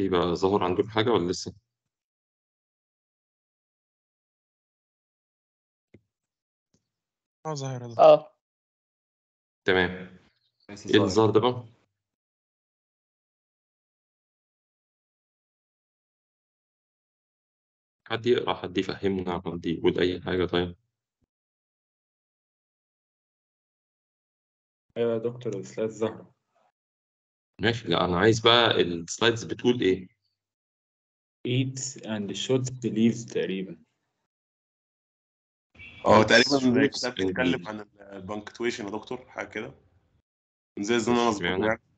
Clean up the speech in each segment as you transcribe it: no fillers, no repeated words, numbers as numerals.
إيه بقى، ظهر عندكم حاجة ولا لسه؟ ظاهرة ده. تمام. ماشي إيه اللي ظاهر. ظهر ده بقى؟ حد يقرأ، حد يفهمنا، حد يقول أي حاجة طيب. ايوه يا دكتور السلايد ظهر. ماشي، لا أنا عايز بقى السلايدز بتقول إيه؟ eats and shoots leaves تقريبا. تقريبا Shoots الكتاب and بيتكلم leaves. عن البنكتويشن يا دكتور، حاجه كده زي انا مظبوط اشمعنى؟ يعني.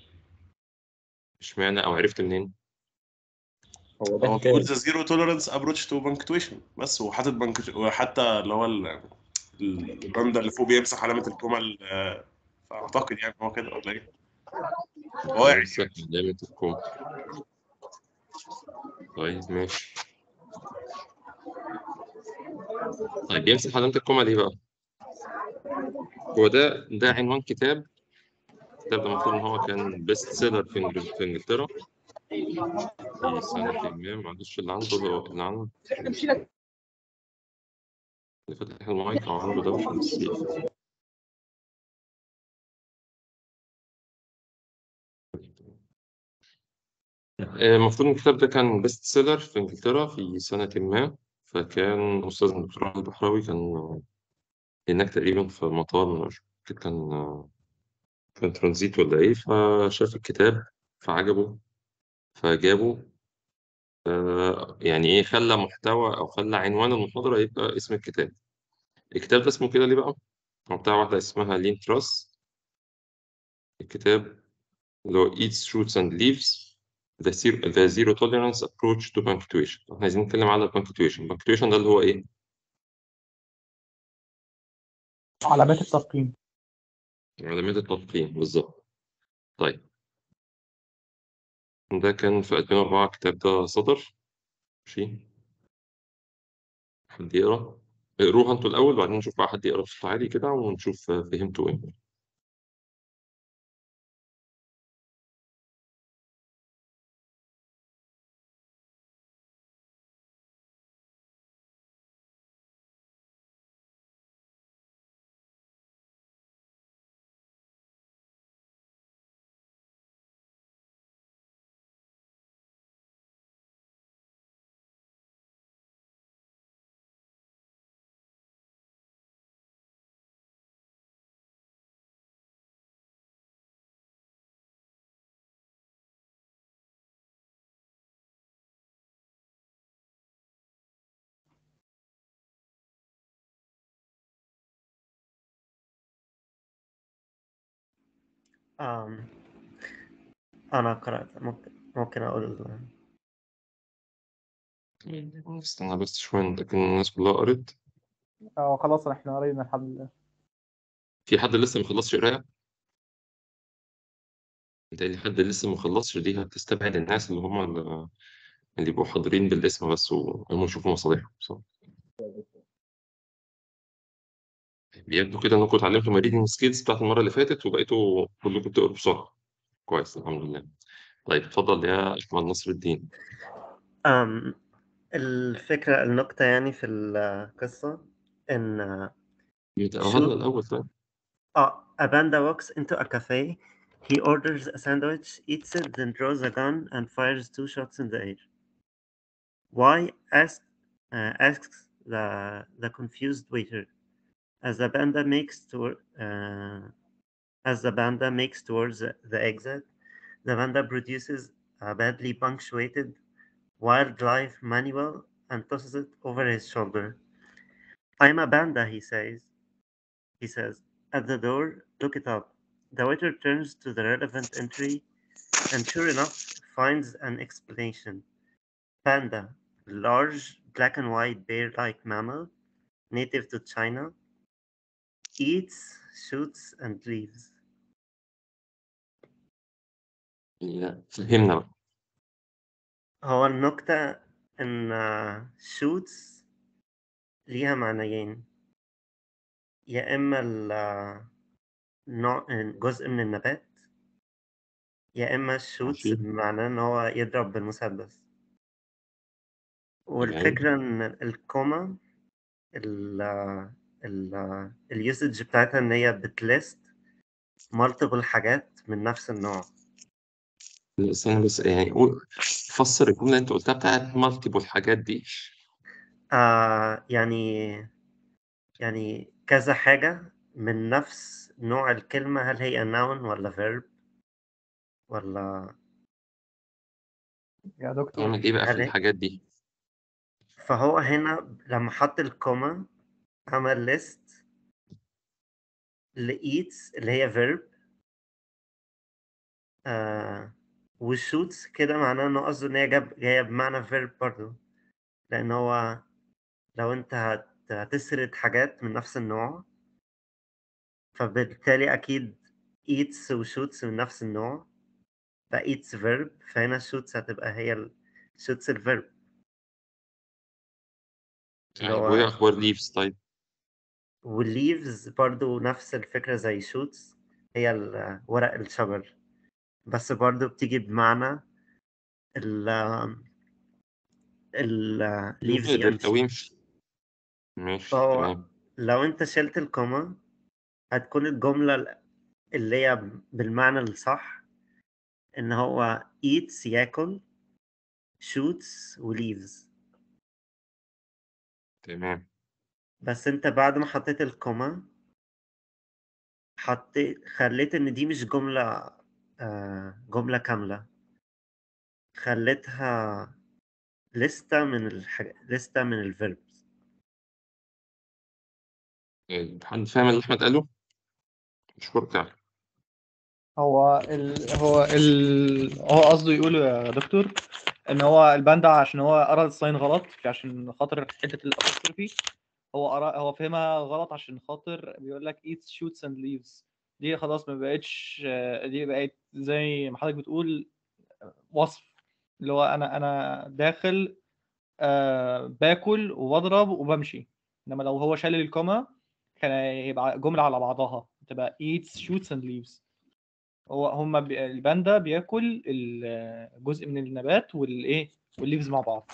اشمعنى أو عرفت منين؟ هو ده هو بيقول كتاب. ذا زيرو توليرانس ابروتش تو بنكتويشن بس، وحاطط وحتى اللي هو الباندا اللي فوق بيمسح علامه الكمل، فاعتقد يعني هو كده ولا ايه؟ هو يعني يمسح علامة الكوم. طيب ماشي. طيب يمسح علامة الكومة ليه بقى؟ هو ده عنوان كتاب. الكتاب ده المفروض إن هو كان بيست سيلر في إنجلترا في سنة ما. معلش اللي عنده اللي فاتح المايك أو عنده دوشة من السيف. المفروض إن الكتاب ده كان بيست سيلر في إنجلترا في سنة ما. فكان أستاذ الدكتور علي البحراوي كان هناك تقريبا في مطار، مش فاكر كان ترانزيت ولا إيه، فشاف الكتاب فعجبه فجابه. يعني إيه، خلى محتوى أو خلى عنوان المحاضرة يبقى اسم الكتاب. الكتاب ده اسمه كده ليه بقى؟ هو بتاع واحدة اسمها لين تراس. الكتاب اللي هو Eats Fruits and Leaves the Zero Tolerance Approach to Punctuation. احنا عايزين نتكلم على البنكتويشن. البنكتويشن ده اللي هو إيه؟ علامات الترقيم. علامات التقييم بالظبط. طيب ده كان في 2004 الكتاب ده صدر. ماشي. حد يقرا؟ اقروها انتوا الأول وبعدين نشوف بقى حد يقرا بصوت عالي كده ونشوف فهمتوا إيه. أنا قرأت، ممكن أقول. استنى بس شوية لكن الناس كلها قرت. خلاص احنا قرينا الحل. في حد لسه مخلصش قراية؟ متهيألي حد لسه مخلصش، دي هتستبعد الناس اللي هم اللي يبقوا حاضرين بالاسم بس وهم يشوفوا مصالحهم. صح؟ بيبدو كده انكم اتعلمتوا الريدنج سكيلز بتاعت المرة اللي فاتت وبقيتوا كلكم بتقروا بسرعة. كويس الحمد لله. طيب اتفضل يا أحمد نصر الدين. الفكرة النكتة يعني في القصة إن يتقراها لنا الأول طيب. a panda walks into a cafe. He orders a sandwich, eats it, then draws a gun and fires 2 shots in the air. Why? Asks the confused waiter. As the panda makes towards the exit, the panda produces a badly punctuated wildlife manual and tosses it over his shoulder. I'm a panda, he says. At the door, look it up. The waiter turns to the relevant entry and sure enough finds an explanation. Panda, large black and white bear-like mammal, native to China, eats, shoots, and leaves. لا فهمنا بقى. هو النكتة إن shoots ليها معنيين، يا إما جزء من النبات، يا إما shoots ماشي بمعناه إن هو يضرب بالمسدس. تمام والفكرة إن الكوما اليوسج بتاعتها إن هي بتليست multiple حاجات من نفس النوع. استنى بس يعني فسر الجملة اللي أنت قلتها بتاعت مالتيبل الحاجات دي. يعني كذا حاجة من نفس نوع الكلمة، هل هي noun ولا verb ولا يا دكتور تعمل إيه بقى في هل الحاجات دي؟ فهو هنا لما حط الكوما عمل list لإيتس اللي هي verb وshoots كده معناه إنه قصده إن هي جاية بمعنى verb برضه، لأن هو لو أنت هتسرد حاجات من نفس النوع فبالتالي أكيد eats وshoots من نفس النوع، ف eats verb، فهنا shoots هتبقى هي shoots الverb اللي طيب وإيه هو أخبار ليفز طيب؟ والleaves برضه نفس الفكرة زي shoots، هي ورق الشجر، بس برضه بتيجي بمعنى ال leaves يغادر أو يمشي. يمشي. ماشي فهو تمام. لو أنت شلت الكوما هتكون الجملة اللي هي بالمعنى الصح إن هو eats ياكل shoots leaves. تمام بس أنت بعد ما حطيت الكوما خليت إن دي مش جملة كاملة، خليتها لستة من الverbs. حد فاهم اللي أحمد قاله؟ أشكرك يعني. هو قصده يقول يا دكتور ان هو الباندا عشان هو قرا الساين غلط، عشان خاطر حته الابوستروفي هو فهمها غلط، عشان خاطر بيقول لك eats shoots and leaves. دي خلاص ما بقتش، دي بقت زي ما حضرتك بتقول وصف، اللي هو انا داخل باكل وبضرب وبمشي. انما لو هو شال الكوما كان يبقى جمله على بعضها تبقى eats shoots and leaves. الباندا بياكل جزء من النبات والايه والليفز مع بعض.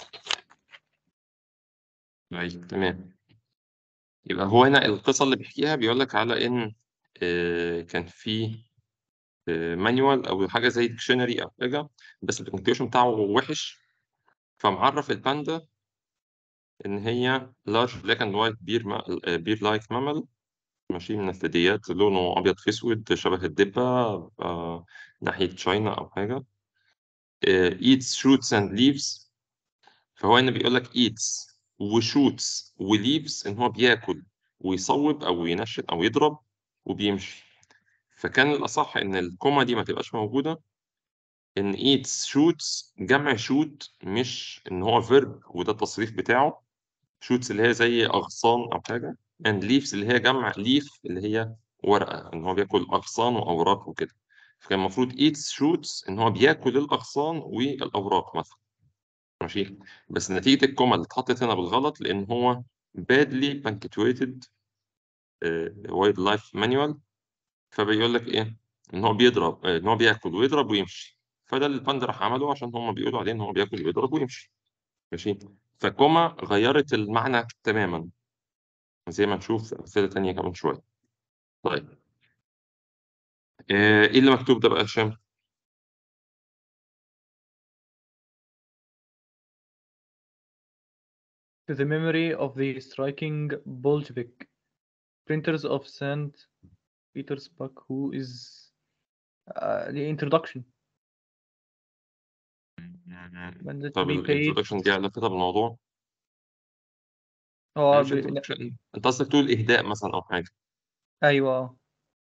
طيب تمام. يبقى هو هنا القصة اللي بيحكيها بيقول لك على إن كان في مانيوال أو حاجة زي ديكشنري أو حاجة، بس البنكتيوشن بتاعه وحش، فمعرف الباندا إن هي large black and white beer like mammal، ماشي، من الثدييات، لونه أبيض في أسود شبه الدبة، ناحية تشاينا أو حاجة. eats shoots and leaves. فهو هنا بيقول لك eats وshoots وleaves، إن هو بياكل ويصوب أو ينشن أو يضرب وبيمشي. فكان الأصح إن الكوما دي ما تبقاش موجودة، إن eats shoots جمع shoot، مش إن هو verb وده التصريف بتاعه. shoots اللي هي زي أغصان أو حاجة، and leaves اللي هي جمع leaf اللي هي ورقة، إن هو بياكل أغصان وأوراق وكده. فكان المفروض eats shoots إن هو بياكل الأغصان والأوراق مثلا، ماشي. بس نتيجة الكوما اللي اتحطت هنا بالغلط، لأن هو badly punctuated wildlife manual، فبيقول لك إيه؟ إن هو بيضرب، إن هو بياكل ويضرب ويمشي. فده اللي الباندا راح عمله عشان هم بيقولوا عليه إن هو بياكل ويضرب ويمشي، ماشي. فكوما غيرت المعنى تماما، زي ما نشوف أمثلة تانية كمان شوية. طيب إيه اللي مكتوب ده بقى يا هشام؟ To the memory of the striking Bolshevik printers of St. Petersburg, who is the introduction. When to طب be paid. الانترودكشن دي علاقتها بالموضوع؟ هو مش introduction. أنت قصدك تقول إهداء مثلا أو حاجة؟ ايوه،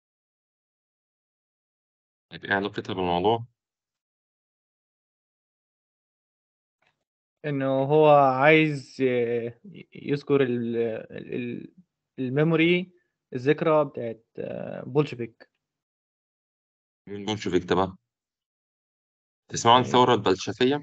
طيب إيه علاقتها بالموضوع؟ انه هو عايز يذكر الميموري، الذكرى بتاعت بولشفيك. مين بولشفيك ده بقى؟ تسمعوا عن الثورة البلشفية؟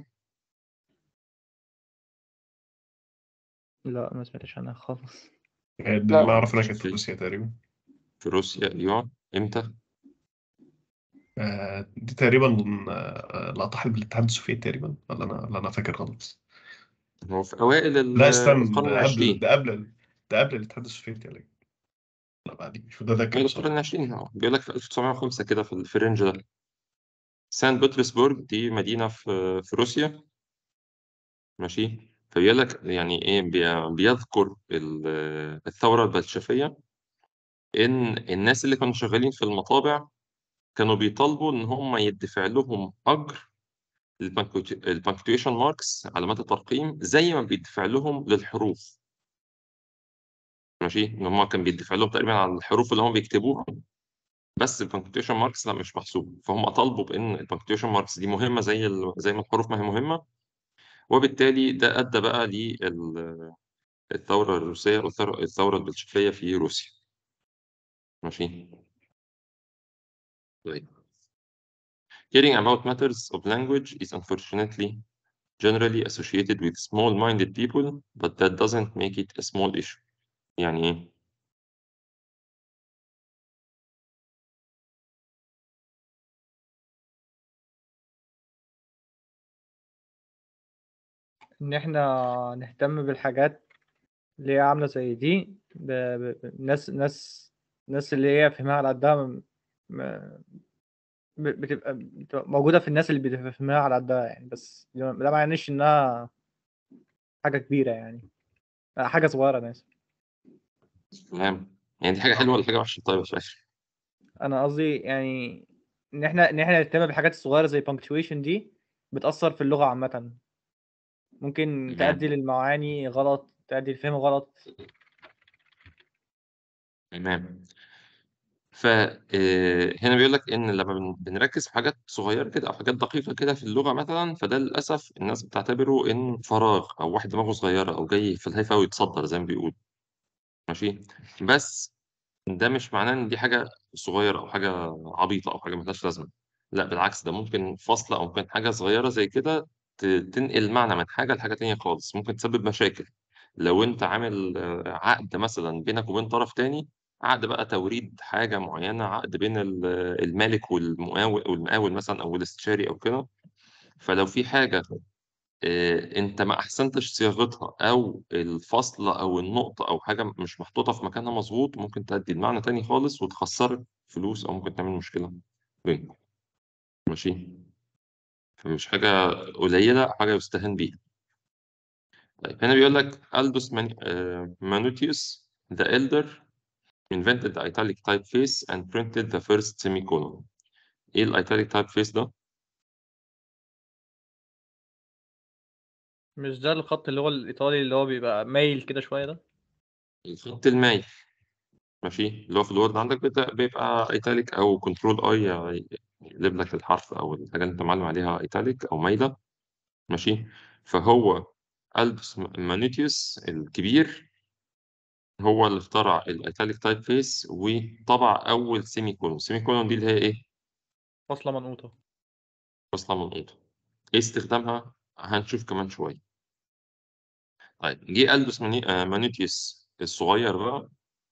لا، ما سمعتش عنها خالص. ده اللي أعرف إنها كانت في روسيا تقريبا. في روسيا، أيوه. إمتى؟ دي تقريبا لقطة حرب الاتحاد السوفيتي تقريبا، ولا أنا فاكر غلط؟ هو في أوائل لا استنى، القرن ده قبل العشرين. ده قبل الاتحاد السوفيتي يعني. لا بعدين مش متذكر أوائل بصراحة. القرن العشرين، بيقول لك في 1905 كده في الرينج ده. سان بطرسبرج دي مدينة في روسيا، ماشي. فبيقول لك يعني إيه، بيذكر الثورة البلشفية، إن الناس اللي كانوا شغالين في المطابع كانوا بيطالبوا إن هم يدفع لهم أجر البنكتويشن ماركس، علامات الترقيم، زي ما بيدفع لهم للحروف، ماشي. ان هم كان بيدفع لهم تقريبا على الحروف اللي هم بيكتبوها، بس البنكتويشن ماركس لا، مش محسوب. فهم طالبوا بان البنكتويشن ماركس دي مهمه زي ما الحروف ما هي مهمه. وبالتالي ده ادى بقى للثوره الروسيه والثوره البلشفيه في روسيا، ماشي. طيب. Caring about matters of language is unfortunately generally associated with small-minded people, but that doesn't make it a small issue. يعني ايه؟ ان احنا نهتم بالحاجات اللي هي عامله زي دي، ناس اللي هي فهمها على قدها، م- بتبقى موجوده في الناس اللي بتفهمها على قدها يعني. بس ده ما يعنيش انها حاجه كبيره يعني، حاجه صغيره. انا اسف. تمام. يعني دي حاجه حلوه ولا حاجه وحشه؟ طيب يا باشا. انا قصدي يعني ان احنا نهتم بالحاجات الصغيره زي punctuation دي، بتاثر في اللغه عامه، ممكن تمام. تؤدي للمعاني غلط، تؤدي للفهم غلط. تمام. فهنا بيقول لك ان لما بنركز في حاجات صغيره كده او حاجات دقيقه كده في اللغه مثلا، فده للاسف الناس بتعتبره ان فراغ او واحد دماغه صغيره او جاي في الهيفا ويتصدر زي ما بيقول، ماشي. بس ده مش معناه ان دي حاجه صغيره او حاجه عبيطه او حاجه ملهاش لازمه. لا بالعكس، ده ممكن فاصله او ممكن حاجه صغيره زي كده تنقل معنى من حاجه لحاجه تانية خالص، ممكن تسبب مشاكل. لو انت عامل عقد مثلا بينك وبين طرف تاني، عقد بقى توريد حاجه معينه، عقد بين المالك والمقاول مثلا او الاستشاري او كده. فلو في حاجه انت ما احسنتش صياغتها، او الفصل او النقطه او حاجه مش محطوطه في مكانها مظبوط، ممكن تؤدي لمعنى تاني خالص وتخسرك فلوس، او ممكن تعمل مشكله بينكم، ماشي. فمش حاجه قليله أو حاجه يستهان بيها. طيب هنا بيقول لك ألدوس مانوتيوس the elder invented the italic typeface and printed the first semicolon. ايه الايتاليك typeface ده؟ مش ده الخط اللي هو الايطالي اللي هو بيبقى مايل كده شويه ده؟ الخط المايل، ماشي. اللي هو في الوورد عندك بيبقى ايتاليك او كنترول اي، يقلب لك الحرف او الحاجه اللي انت معلم عليها ايتاليك او مايله، ماشي. فهو ألبس مانيتيوس الكبير هو اللي اخترع الايتاليك تايب فيس، وطبع اول سيمي كولون. سيمي كولون دي اللي هي ايه؟ فاصله منقوطه. فاصله منقوطه. ايه استخدامها؟ هنشوف كمان شويه. طيب جه ألبس مانيتيوس الصغير بقى،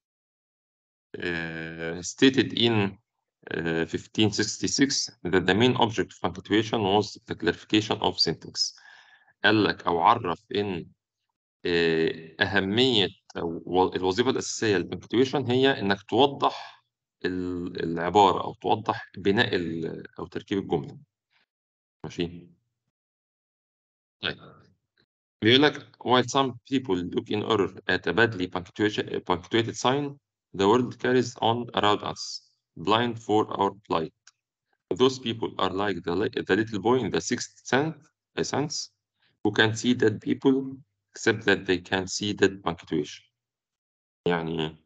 stated in 1566 that the main object of punctuation was the clarification of syntax. قال لك أو عرف إن أهمية أو الوظيفة الأساسية للبنكتويشن هي إنك توضح العبارة أو توضح بناء أو تركيب الجملة، ماشي. طيب بيقول لك while some people look in error at a badly punctuated sign, the world carries on around us, blind for our plight. Those people are like the little boy in the sixth sense who can see dead people except that they can see dead punctuation. يعني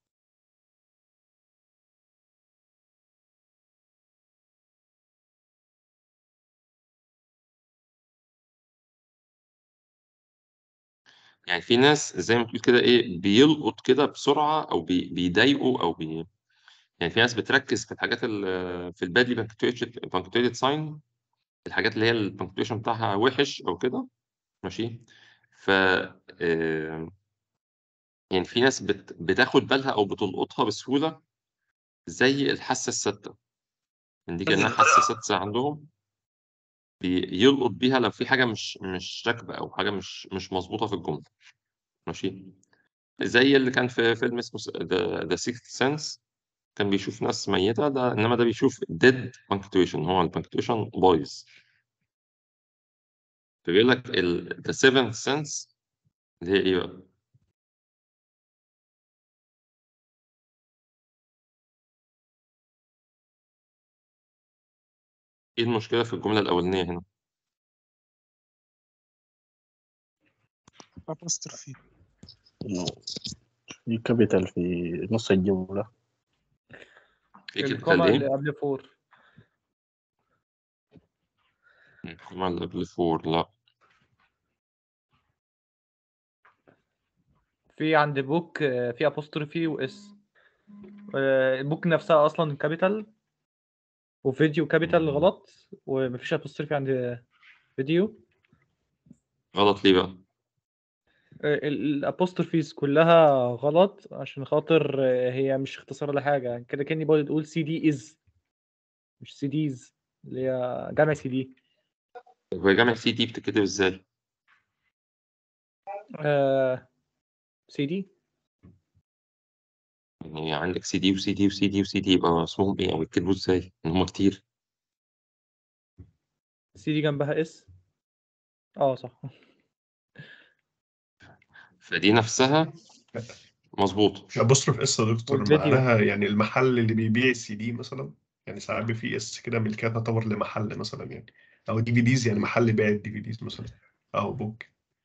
يعني في ناس زي ما تقول كده ايه، بيلقط كده بسرعة او بيضايقوا يعني في ناس بتركز في الحاجات في البادلي بانكتويتد ساين، الحاجات اللي هي البانكتويشن بتاعها وحش او كده، ماشي. ف يعني في ناس بتاخد بالها او بتلقطها بسهولة زي الحاسة الستة، إن دي كأنها حاسة سادسة عندهم، بيلقط بيها لو في حاجة مش راكبة أو حاجة مش مظبوطة في الجملة. ماشي، زي اللي كان في فيلم اسمه ذا سيكست سنس، كان بيشوف ناس ميتة، ده إنما ده بيشوف dead punctuation، هو البنكتويشن بايظ. فبيقول لك the seventh sense اللي هي إيه بقى؟ إيه المشكلة في الجملة الأولانية هنا؟ apostrophe في كابيتال في نص الجملة. إيه كابيتال الكوما اللي إيه؟ قبل فور. الكوما اللي قبل فور، لا. في عند بوك في apostrophe واس. البوك نفسها اصلا كابيتال، وفيديو كابيتال غلط، ومفيش apostrophe عند فيديو. غلط ليه بقى؟ الابوستروفيز كلها غلط عشان خاطر هي مش اختصار لحاجه كده، كاني بقول تقول سي دي از، مش سي ديز اللي هي جمع سي دي. هو جامع سي دي بتتكتب إزاي؟ سي دي. يعني عندك سي دي وسي دي وسي دي وسي دي، يبقى اسمهم إيه أو يتكتبوا إزاي؟ إن هم كتير. سي دي جنبها اس. صح. فدي نفسها مظبوطة. في ابوستروف اس يا دكتور والفيديو. معناها يعني المحل اللي بيبيع السي دي مثلا، يعني ساعات بيبقى فيه اس كده ملكيه تعتبر لمحل مثلا يعني، او دي في ديز يعني محل بيع الدي في ديز مثلا، او بوك.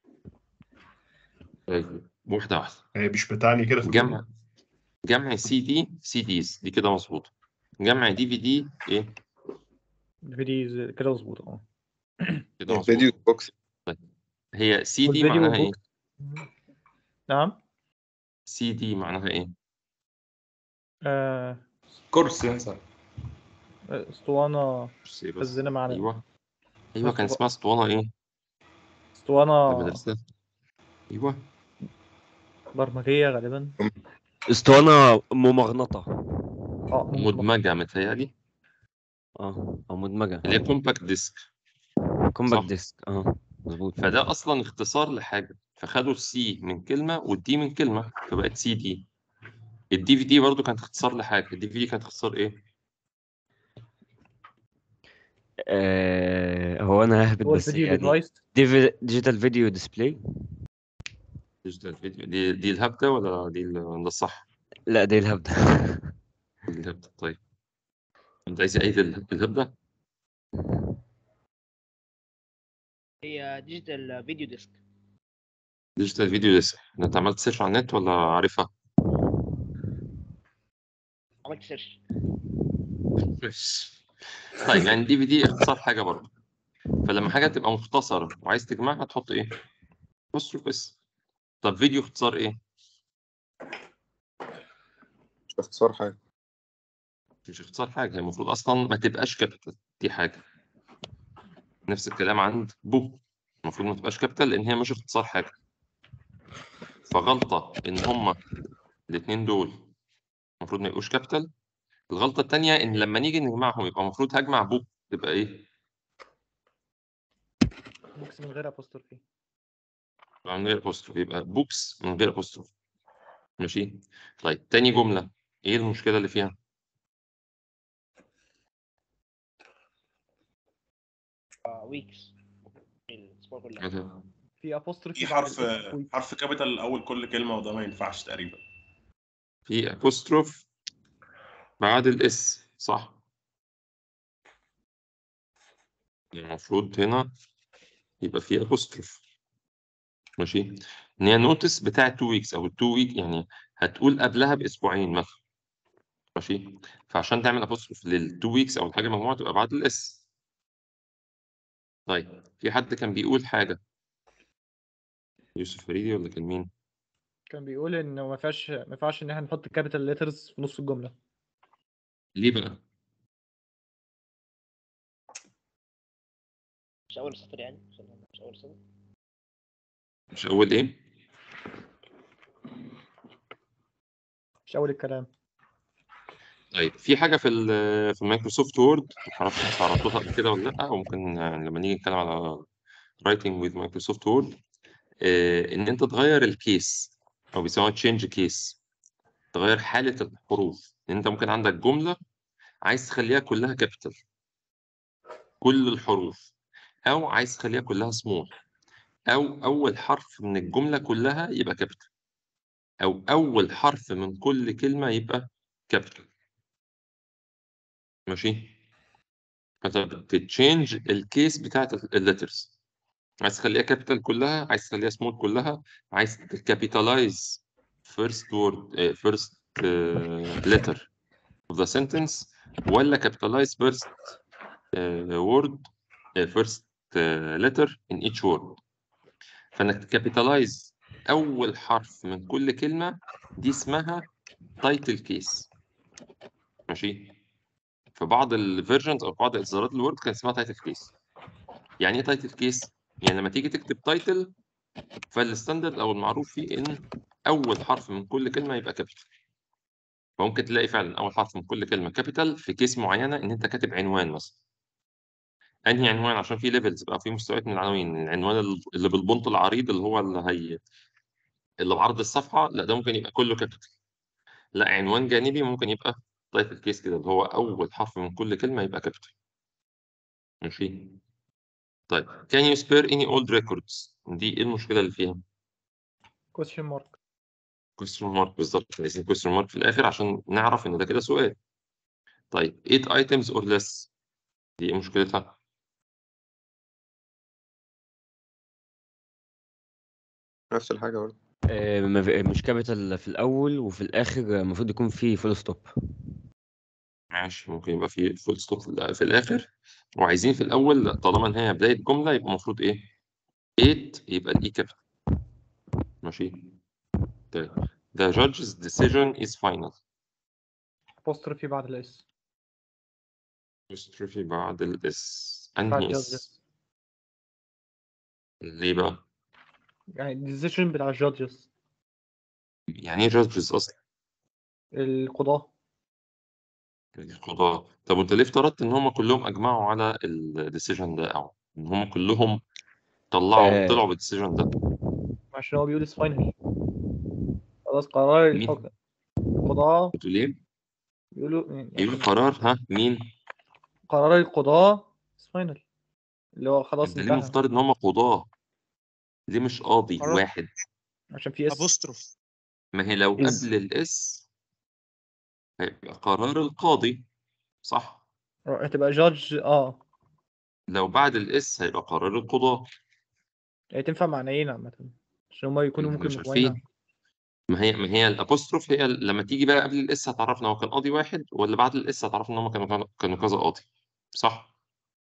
طيب، واحدة واحدة. هي مش بتعني كده في الجمله. جمع سي دي سي ديز دي كده مظبوطة. جمع دي في دي إيه؟ فيديو كده مظبوط. كده الفيديو مظبوطة. بوكس. طيب، هي سي دي والفيديو معناها إيه؟ بوك. نعم. سي دي معناها إيه؟ كورس مثلا. اسطوانة بص إيه بس. خزنة معانا. أيوه كان اسمها اسطوانة إيه؟ ده اسطوانة مدرسة. أيوه. برمجية غالبا. اسطوانة ممغنطة. ممكن مدمجة متهيألي، او مدمجة. اللي هي كومباكت ديسك. كومباكت صح. ديسك. مظبوط. فده أصلا اختصار لحاجة، فخدوا السي من كلمة والدي من كلمة فبقت سي دي. الدي في دي برضه كانت اختصار لحاجة، الدي في دي كانت اختصار إيه؟ هو انا ههبط هو بس الفيديو يعني ديفايس. ديجيتال فيديو ديسبلاي. ديجيتال فيديو دي الهبدة ولا ده الصح؟ لا دي الهبدة. دي الهبدة. طيب، أنت عايز أي الهبدة؟ هي ديجيتال فيديو ديسك. ديجيتال فيديو ديسك. ده أنت عملت سيرش على النت ولا عارفها؟ عملت سيرش. ماشي. طيب، يعني دي في دي اختصار حاجة برضه، فلما حاجة تبقى مختصرة وعايز تجمعها تحط إيه؟ أبوستروف بس. طب فيديو اختصار إيه؟ مش باختصار حاجة. مش اختصار حاجة، هي المفروض أصلا ما تبقاش كابيتال، دي حاجة. نفس الكلام عند بو، المفروض ما تبقاش كابيتال لأن هي مش اختصار حاجة. فغلطة إن هما الاتنين دول المفروض ما يبقوش كابيتال. الغلطة التانية إن لما نيجي نجمعهم يبقى المفروض هجمع بو تبقى إيه؟ بوكس من غير apostrophe. من غير أبوستروف، يبقى بوكس من غير أبوستروف. ماشي. طيب، تاني جملة إيه المشكلة اللي فيها؟ ويكس الاسبوع كلها. في apostrophe في بعد حرف الاسم weeks. حرف كابيتال اول كل كلمه، وده ما ينفعش تقريبا. في أبوستروف بعد الإس، صح؟ المفروض هنا يبقى في أبوستروف. ماشي. إن هي نوتس بتاع 2 ويكس أو 2 ويك، يعني هتقول قبلها بأسبوعين مثلا. ماشي. فعشان تعمل أبوستروف لل2 ويكس أو الحاجة مجموعة تبقى بعد الإس. طيب، في حد كان بيقول حاجة، يوسف فريدي ولا كان مين؟ كان بيقول انه ما ينفعش ان احنا نحط كابيتال ليترز في نص الجمله. ليه بقى؟ مش اول سطر يعني، مش اول سطر. مش أول إيه؟ مش اول الكلام. طيب في حاجة في المايكروسوفت وورد معرفش انت عرفتوها قبل كده ولا لأ، أو ممكن لما نيجي نتكلم على رايتنج ويز مايكروسوفت وورد، إن أنت تغير الكيس أو بيسموها تشينج كيس، تغير حالة الحروف. إن أنت ممكن عندك جملة عايز تخليها كلها كابيتال كل الحروف، أو عايز تخليها كلها سمول، أو أول حرف من الجملة كلها يبقى كابيتال، أو أول حرف من كل كلمة يبقى كابيتال. ماشي؟ فأنت بتتشينج الكيس بتاعت الليترز، عايز تخليها كابيتال كلها، عايز تخليها سمول كلها، عايز تكابيتالايز first word first letter of the sentence، ولا capitalize first word first letter in each word. فانك تكابيتالايز اول حرف من كل كلمه دي اسمها تايتل كيس. ماشي؟ في بعض الفيرجنز او بعض اصدارات الوورد كان اسمها تايتل كيس. يعني ايه تايتل كيس؟ يعني لما تيجي تكتب تايتل، فالستاندرد او المعروف فيه ان اول حرف من كل كلمه يبقى كابيتال. فممكن تلاقي فعلا اول حرف من كل كلمه كابيتال في كيس معينه، ان انت كاتب عنوان مثلا. انهي عنوان؟ عشان في ليفلز بقى، في مستويات من العناوين. العنوان اللي بالبنط العريض اللي هو اللي بعرض الصفحه، لا ده ممكن يبقى كله كابيتال. لا، عنوان جانبي ممكن يبقى تايتل كيس كده، اللي هو اول حرف من كل كلمه يبقى كابيتال. ماشي؟ طيب can you spare any old records؟ دي ايه المشكله اللي فيها؟ question mark. question mark بالظبط، عايزين question mark في الاخر عشان نعرف ان ده كده سؤال. طيب 8 items or less، دي ايه مشكلتها؟ نفس الحاجة برضه. مش كابيتال في الأول، وفي الآخر المفروض يكون فيه فول ستوب. ماشي، ممكن يبقى في فول ستوب في الاخر، وعايزين في الاول لا، طالما ان هي بدايه جمله يبقى المفروض ايه؟ 8 يبقى الاي كابيتال. ماشي؟ طيب the judge's decision is final. apostrophe بعد الاس. apostrophe بعد الاس، بعد انهي اس؟ judges. ليه بقى؟ يعني decision بتاع judges، يعني ايه judges اصلا؟ القضاة. القضاة. طب وانت ليه افترضت ان هم كلهم اجمعوا على الديسيجن ده، او ان هم كلهم طلعوا بالديسيجن ده؟ عشان هو بيقول it's final، خلاص قرار مين؟ الحكم. القضاة بتقول ايه؟ بيقولوا يعني يقول عشان قرار، ها مين؟ قرار القضاة it's final، اللي هو خلاص انت ليه انتهى. مفترض ان هم قضاة؟ ليه مش قاضي قرار واحد؟ عشان في اس. ابوستروف. ما هي لو is قبل الاس هيبقى قرار القاضي، صح؟ هتبقى judge لو بعد الاس هيبقى قرار القضاة. يعني تنفع معنيين عامة عشان هما يكونوا ما احنا ممكن مش مجموعين. عارفين. ما هي الابوستروف هي لما تيجي بقى قبل الاس هتعرفنا هو كان قاضي واحد، ولا بعد الاس هتعرفنا ان هم كانوا كذا قاضي، صح؟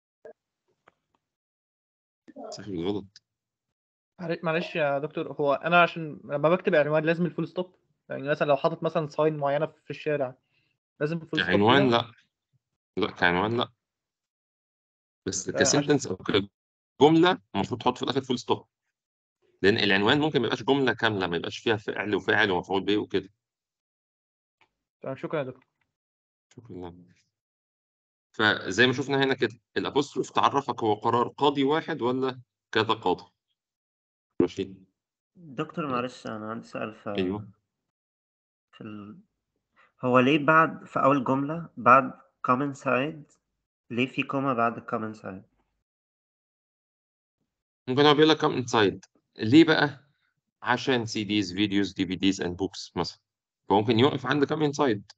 صح ولا غلط؟ معلش يا دكتور، هو انا عشان لما بكتب عنوان لازم الفول ستوب؟ يعني مثلا لو حاطط مثلا ساين معينة في الشارع لازم الفول ستوب كعنوان فيها؟ لا. لا كعنوان لا، بس عشان كسنتنس او كجمله المفروض تحط في الاخر فول ستوب، لان العنوان ممكن ما يبقاش جمله كامله، ما يبقاش فيها فعل وفاعل ومفعول به وكده. شكرا يا دكتور. شكرا. فزي ما شفنا هنا كده الابوستروف تعرفك هو قرار قاضي واحد ولا كذا قاضي. ماشي؟ دكتور معلش أنا عندي سؤال ايوه. في هو ليه بعد في أول جملة بعد common side ليه في كوما بعد common side؟ ممكن هو بيقول لك كم انسايد، ليه بقى؟ عشان سي ديز فيديوز دي في ديز اند بوكس مثلا، فممكن يوقف عند كم انسايد.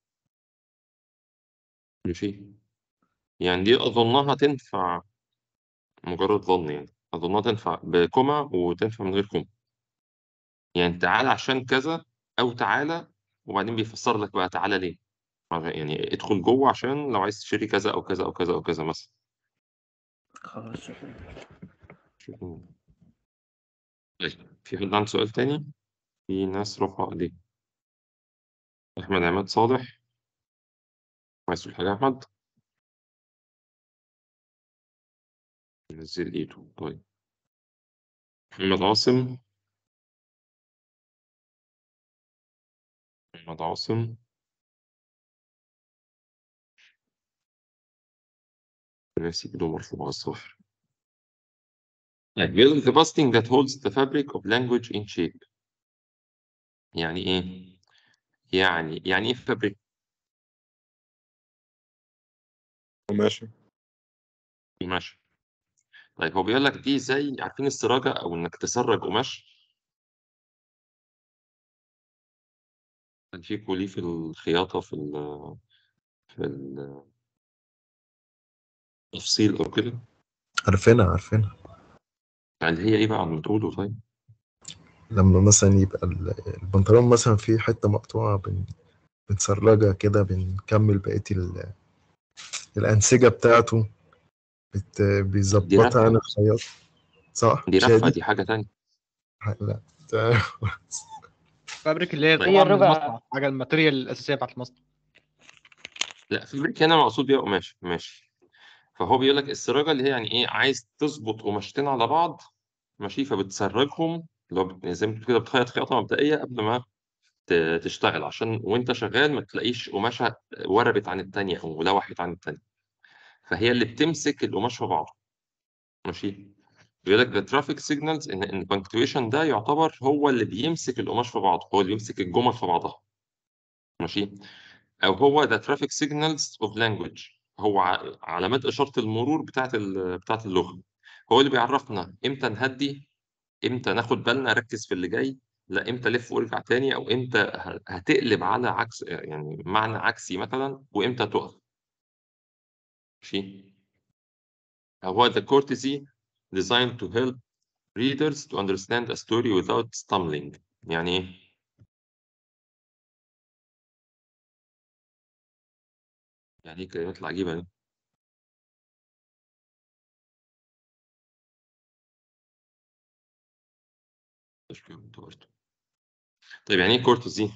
ماشي؟ يعني دي اظنها تنفع، مجرد ظن يعني، اظنها تنفع بكوما وتنفع من غير كوما. يعني تعالى عشان كذا، او تعالى وبعدين بيفسر لك بقى تعالى ليه، يعني ادخل جوه عشان لو عايز تشتري كذا او كذا او كذا او كذا مثلا. خلاص شكرا. طيب في حد عنده سؤال تاني؟ في ناس رفعوا ايديه. احمد عماد صالح، عايز تقول حاجه يا احمد؟ نزل ايده. طيب محمد عاصم. محمد عاصم نسيب له مرفوع الظاهر. بيقول لك the busting that holds the fabric of language in shape. يعني ايه؟ يعني ايه fabric؟ ماشي. قماش. طيب هو بيقول لك دي زي عارفين السراجة او انك تسرج قماش. كان في كوليه في الخياطة في التفصيل او كده. عارفينها. يعني هي ايه بقى عم تقوله طيب؟ لما مثلا يبقى البنطلون مثلا فيه حتة مقطوعة بنسرجها كده، بنكمل بقية الأنسجة بتاعته، دي بيظبطها رفة. أنا الخياط. صح؟ دي مش هي رفة، دي؟ دي حاجة تانية. لا. فابريك اللي هي طيب. طالعه من المصنع، حاجه الماتيريال الاساسيه بتاعت المصنع. لا فابريك هنا مقصود بيها قماش. ماشي. فهو بيقول لك السراجة اللي هي يعني ايه، عايز تظبط قماشتين على بعض. ماشي. فبتسرجهم لو زي ما بتقول كده بتخيط خياطة مبدئية قبل ما تشتغل، عشان وانت شغال ما تلاقيش قماشة وربت عن التانية او لوحت عن التانية. فهي اللي بتمسك القماش في بعضه. ماشي. بيقول لك the traffic signals ان البنكتويشن ده يعتبر هو اللي بيمسك القماش في بعضه، هو اللي بيمسك الجمل في بعضها. ماشي. او هو the traffic signals of language، هو علامات اشاره المرور بتاعت اللغه. هو اللي بيعرفنا امتى نهدي، امتى ناخد بالنا ركز في اللي جاي، لا امتى لف وارجع تاني، او امتى هتقلب على عكس يعني معنى عكسي مثلا، وامتى تقف. ماشي. هو the courtesy designed to help readers to understand a story without stumbling. يعني ايه؟ يعني ايه الكلمات العجيبة دي؟ مش فاهم انت برضه. طيب يعني ايه courtesy؟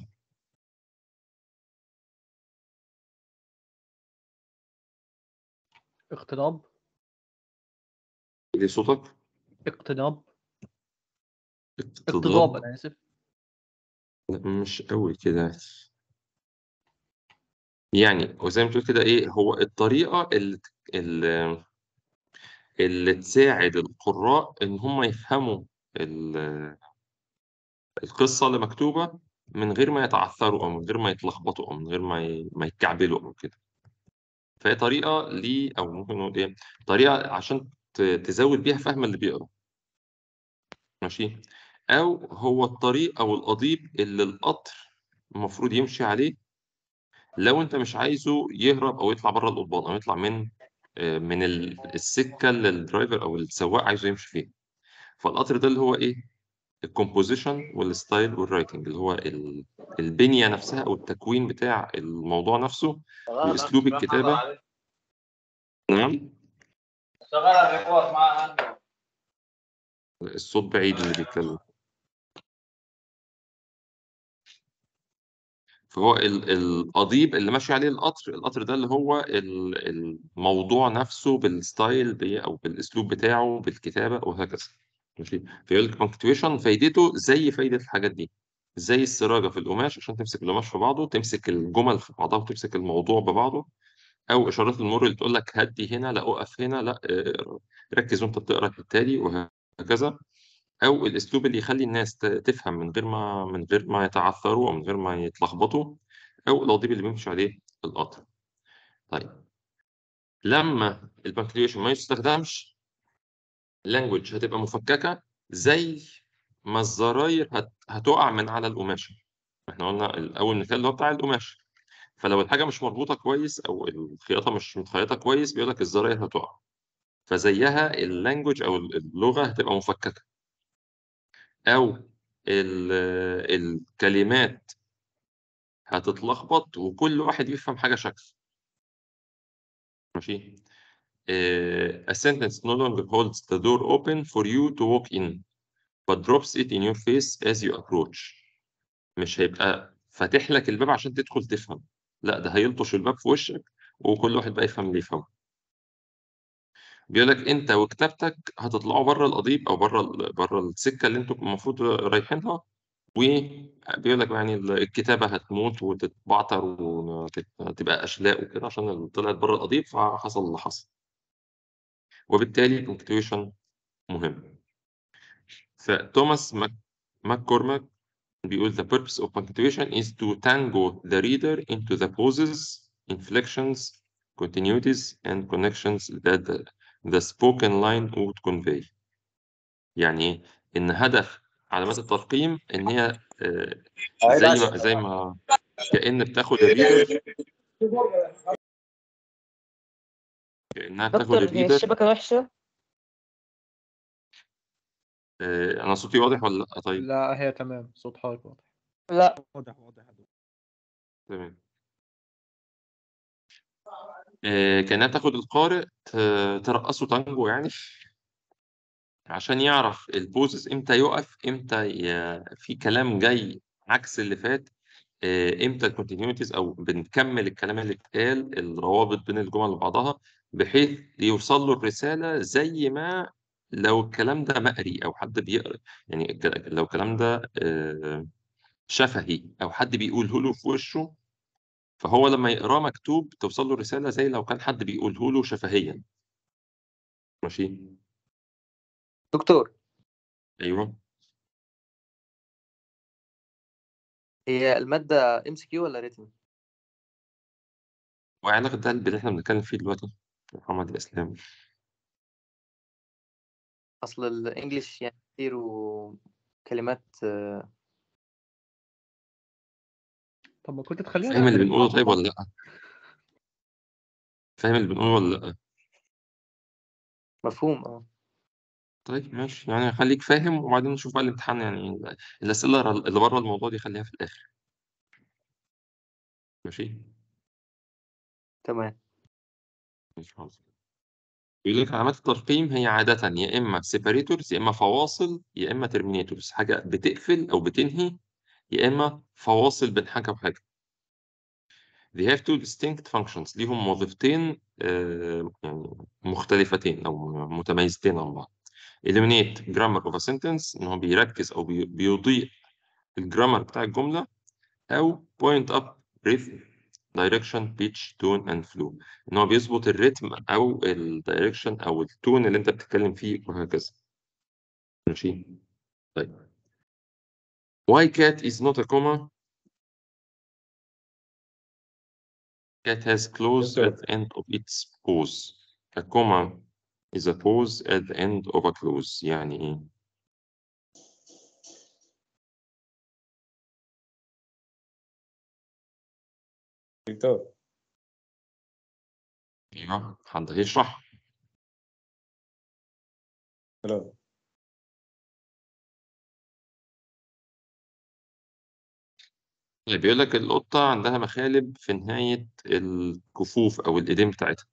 اقتناب. ليه صوتك؟ اقتناب. اقتضاب، اقتضاب؟ انا اسف. لا مش قوي كده. يعني وزي ما بتقول كده ايه، هو الطريقة اللي, اللي تساعد القراء ان هم يفهموا القصة اللي مكتوبة من غير ما يتعثروا او من غير ما يتلخبطوا او من غير ما يتكعبلوا او كده. فهي طريقة ليه، او ممكن نقول ايه، طريقة عشان تزود بيها فهم اللي بيقرا. ماشي. او هو الطريق او القضيب اللي القطر المفروض يمشي عليه لو انت مش عايزه يهرب او يطلع بره القضبان، او يطلع من السكه اللي الدرايفر او السواق عايزه يمشي فيها. فالقطر ده اللي هو ايه، الكومبوزيشن والستايل والرايتنج، اللي هو البنيه نفسها او التكوين بتاع الموضوع نفسه واسلوب الكتابه. نعم. الصوت بعيد اللي بيتكلم. فهو القضيب اللي ماشي عليه القطر ده اللي هو الموضوع نفسه بالستايل او بالاسلوب بتاعه بالكتابه وهكذا. ماشي. فيقول لك بنكتويشن فايدته زي فايده الحاجات دي، زي السراجه في القماش عشان تمسك القماش في بعضه، تمسك الجمل في بعضها وتمسك الموضوع ببعضه. او اشارات المرور اللي تقول لك هدي هنا، لا اقف هنا، لا ركز وانت بتقرا الحته دي وهكذا. او الاسلوب اللي يخلي الناس تفهم من غير ما يتعثروا او من غير ما يتلخبطوا. او القضيب اللي بيمشي عليه القطر. طيب لما البنكرياشن ما يستخدمش، اللانجوج هتبقى مفككه زي ما الزراير هتقع من على القماشه. احنا قلنا الاول مثال اللي هو بتاع القماش. فلو الحاجه مش مربوطه كويس او الخياطه مش متخيطه كويس بيقول لك الزراير هتقع. فزيها اللانجوج او اللغه هتبقى مفككه. او الكلمات هتتلخبط وكل واحد يفهم حاجة شكل. ماشي. A sentence no longer holds the door open for you to walk in but drops it in your face as you approach. مش هيبقى فاتح لك الباب عشان تدخل تفهم، لا ده هيلطش الباب في وشك وكل واحد بقى يفهم اللي يفهمه. بيقول لك انت وكتابتك هتطلعوا بره القضيب او بره السكه اللي انتوا المفروض رايحينها. وبيقول لك يعني الكتابة هتموت وتتبعتر وتبقى أشلاء وكده عشان اللي طلعت بره القضيب فحصل اللي حصل. وبالتالي punctuation مهم. فتوماس ماككورماك بيقول the purpose of punctuation is to tango the reader into the pauses, inflections, continuities and connections that the spoken line would convey. يعني إيه؟ إن هدف علامات الترقيم إن هي زي ما كأن بتاخد الريدر، كأنها بتاخد دكتور هي الريدر. الشبكة وحشة؟ أنا صوتي واضح ولا لأ؟ طيب لا هي تمام، صوت حضرتك واضح. لا واضح واضح. تمام. كأنها تاخد القارئ ترقصه تانجو يعني، عشان يعرف البوزز امتى يقف، امتى في كلام جاي عكس اللي فات، امتى الكونتينيوتيز او بنكمل الكلام اللي اتقال، الروابط بين الجمل وبعضها، بحيث يوصل له الرسالة زي ما لو الكلام ده مقري او حد بيقرا، يعني لو الكلام ده شفهي او حد بيقوله له في وشه، فهو لما يقراه مكتوب توصل له الرسالة زي لو كان حد بيقوله له شفهيا. ماشي. دكتور ايوه. هي المادة MCQ ولا ريتن؟ وعلاقة ده باللي احنا بنتكلم فيه دلوقتي محمد الإسلام؟ أصل الإنجليش يعني كتير وكلمات طب ما كنت تخليها فاهم اللي ريتن. بنقوله طيب ولا لأ؟ فاهم اللي بنقوله ولا لأ؟ مفهوم اه. طيب ماشي، يعني خليك فاهم وبعدين نشوف بقى الامتحان، يعني الأسئلة اللي بره الموضوع دي خليها في الآخر. ماشي؟ تمام. ماشي خلاص. يقول لك علامات الترقيم هي عادة يا إما سيباريتورز، يا إما فواصل، يا إما ترمينيتورز، حاجة بتقفل أو بتنهي، يا إما فواصل بين حاجة وحاجة. They have two distinct functions، ليهم وظيفتين يعني مختلفتين أو متميزتين عن بعض. eliminate grammar of a sentence، إن هو بيركز أو بيضيء الجرامر بتاع الجملة، أو point up rhythm direction pitch tone and flow، إن هو بيظبط الريتم أو الدايركشن أو التون اللي أنت بتتكلم فيه وهكذا. ماشي. طيب why cat is not a comma. Cat has close at the end of its pause. A comma is a pause at the end of a clause. يعني إيه؟ دكتور أيوه حد هيشرح؟ خلاص. طيب بيقول لك القطة عندها مخالب في نهاية الكفوف أو الإيدين بتاعتها.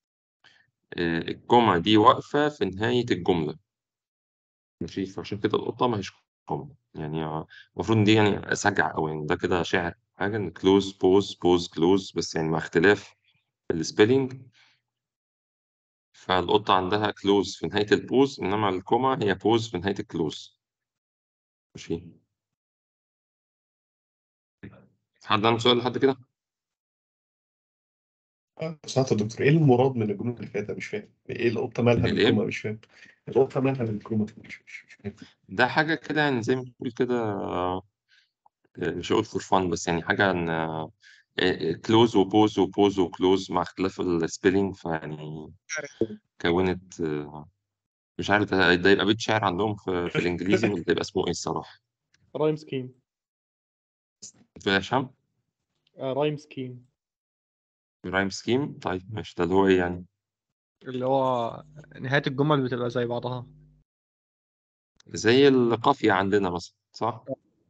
الكومة دي واقفة في نهاية الجملة. ماشي، فعشان كده القطة ما هيش كومة، يعني المفروض إن دي يعني سجع أو يعني ده كده شعر حاجة، إن كلوز بوز بوز كلوز، بس يعني مع اختلاف السبيلينج. فالقطة عندها كلوز في نهاية البوز، إنما الكومة هي بوز في نهاية الكلوز. ماشي. حد عنده سؤال لحد كده؟ سمعت يا دكتور ايه المراد من الجمله اللي فاتت؟ مش فاهم ايه القطه مالها من الإيه؟ بالكومه، مش فاهم القطه مالها بالكومه، مش فاهم. ده حاجة كده يعني زي ما تقول كده، مش هقول فور فان، بس يعني حاجة إن كلوز وبوز وبوز وكلوز مع اختلاف السبيلينج، فيعني كونت مش عارف ده يبقى بيت شعر عندهم في الإنجليزي، ولا يبقى اسمه إيه الصراحة؟ رايم سكيم. في هشام؟ رايم سكيم رايم سكيم. طيب ماشي، ده اللي هو إيه يعني؟ اللي هو نهاية الجمل بتبقى زي بعضها. زي القافية عندنا مثلا، صح؟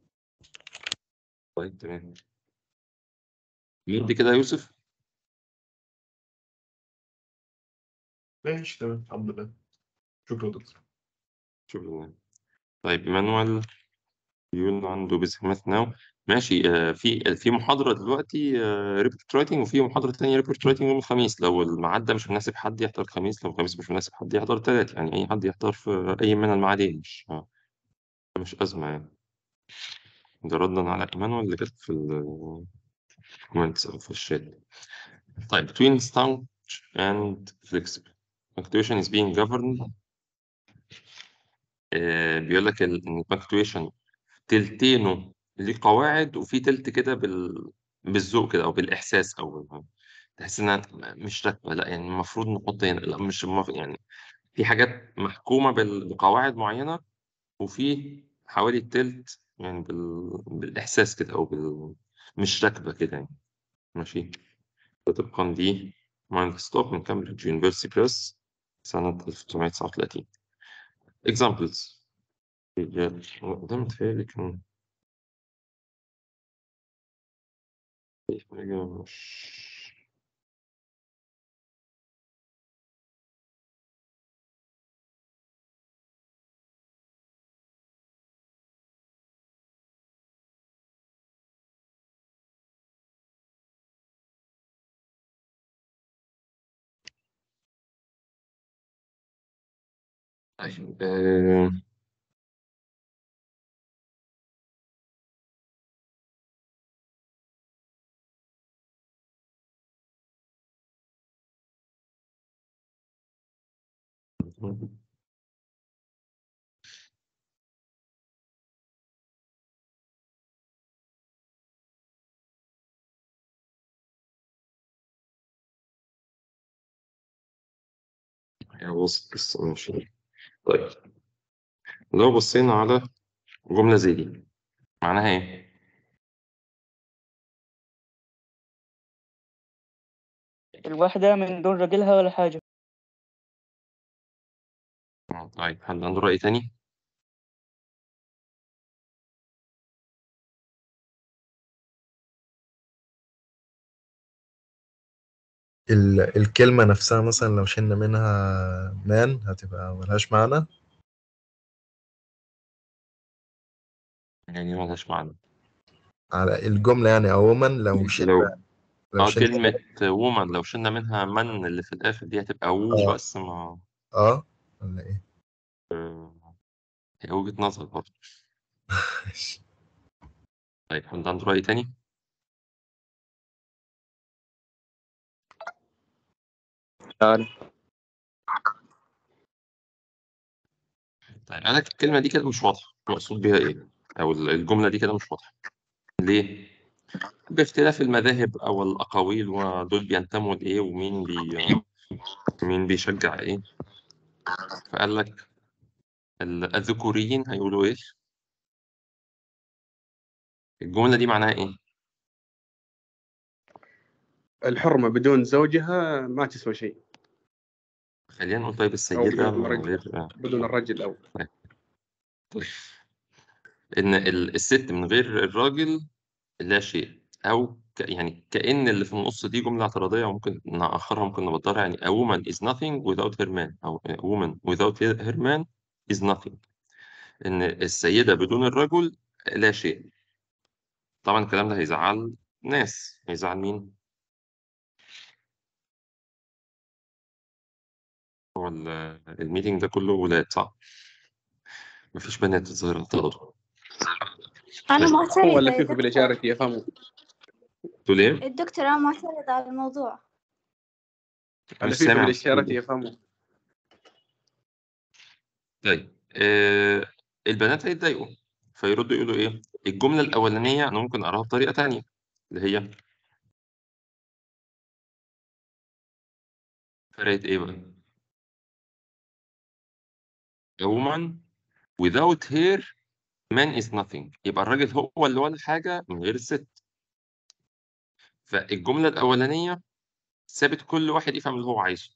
طيب تمام. مين كده يا يوسف؟ ماشي تمام الحمد لله. شكرا يا دكتور. شكرا. طيب إيمانويل بيقول عنده بيزك ماث ناو. ماشي. في محاضرة دلوقتي ريبورت رايتنج، وفي محاضرة تانية ريبورت رايتنج يوم الخميس. لو الميعاد ده مش مناسب حد يحضر الخميس، لو الخميس مش مناسب حد يحضر التلات، يعني أي حد يحضر في أي من الميعادين، مش أزمة يعني. ده ردا على إيمانويل اللي كانت في الكومنتس أو في الشات. طيب between staunch and flexible. punctuation is being governed. بيقول لك ان punctuation تلتينه ليه قواعد، وفي تلت كده بالذوق كده او بالاحساس، او تحس انها مش راكبه. لا يعني المفروض نحط هنا، لا مش يعني في حاجات محكومه بقواعد معينه، وفي حوالي التلت يعني بالاحساس كده او مش راكبه كده يعني. ماشي. طبقا دي مايند ستوك من كامبريدج يونيفرسيتي بريس سنة 1939. examples. ده متهيألي كان في حاجة مش طيب. بص ماشي. طيب لو بصينا على جملة زي دي معناها ايه؟ الواحدة من دون راجلها ولا حاجة. طيب حد عنده رأي تاني؟ الكلمة نفسها مثلا لو شلنا منها مان هتبقى ملهاش معنى. يعني ملهاش معنى على الجملة يعني عموما لو شلنا لو شلنا كلمة وومن لو شلنا منها من اللي في الآخر دي هتبقى وو اه بس. ما ولا ايه؟ هي وجهة نظر برضه. طيب حد عنده رأي تاني؟ طيب أنا الكلمة دي كده مش واضحة مقصود بيها إيه، أو الجملة دي كده مش واضحة. ليه؟ باختلاف المذاهب أو الأقاويل، ودول بينتموا لإيه، مين بيشجع إيه. فقال لك الذكوريين هيقولوا إيه؟ الجملة دي معناها إيه؟ الحرمة بدون زوجها ما تسوى شيء، خلينا نقول طيب أو السيدة بدون من الرجل، غير بدون الرجل أو طيب. إن الست من غير الراجل لا شيء، أو يعني كأن اللي في النص دي جملة اعتراضية، وممكن نأخرها ممكن نبدلها يعني a woman is nothing without her man، أو a woman without her man is nothing. إن السيدة بدون الرجل لا شيء. طبعا الكلام ده هيزعل ناس. هيزعل مين؟ هو الميتنج ده كله ولاد صح؟ مفيش بنات الظاهر اعترضوا. أنا طيب هو معترضة اللي يا فيه دكتور. بالإشارة يفهموا. تقول إيه؟ الدكتور أنا معترضة على الموضوع. اللي مش فيه سامع بالإشارة بتقول إيه؟ يفهموا. طيب البنات هيتضايقوا، فيردوا يقولوا إيه؟ الجملة الأولانية أنا ممكن أقراها بطريقة تانية، اللي هي فرقت إيه بقى؟ A woman without her man is nothing. يبقى الراجل هو اللي ولا حاجة من غير الست. فالجملة الأولانية سابت كل واحد يفهم اللي هو عايزه،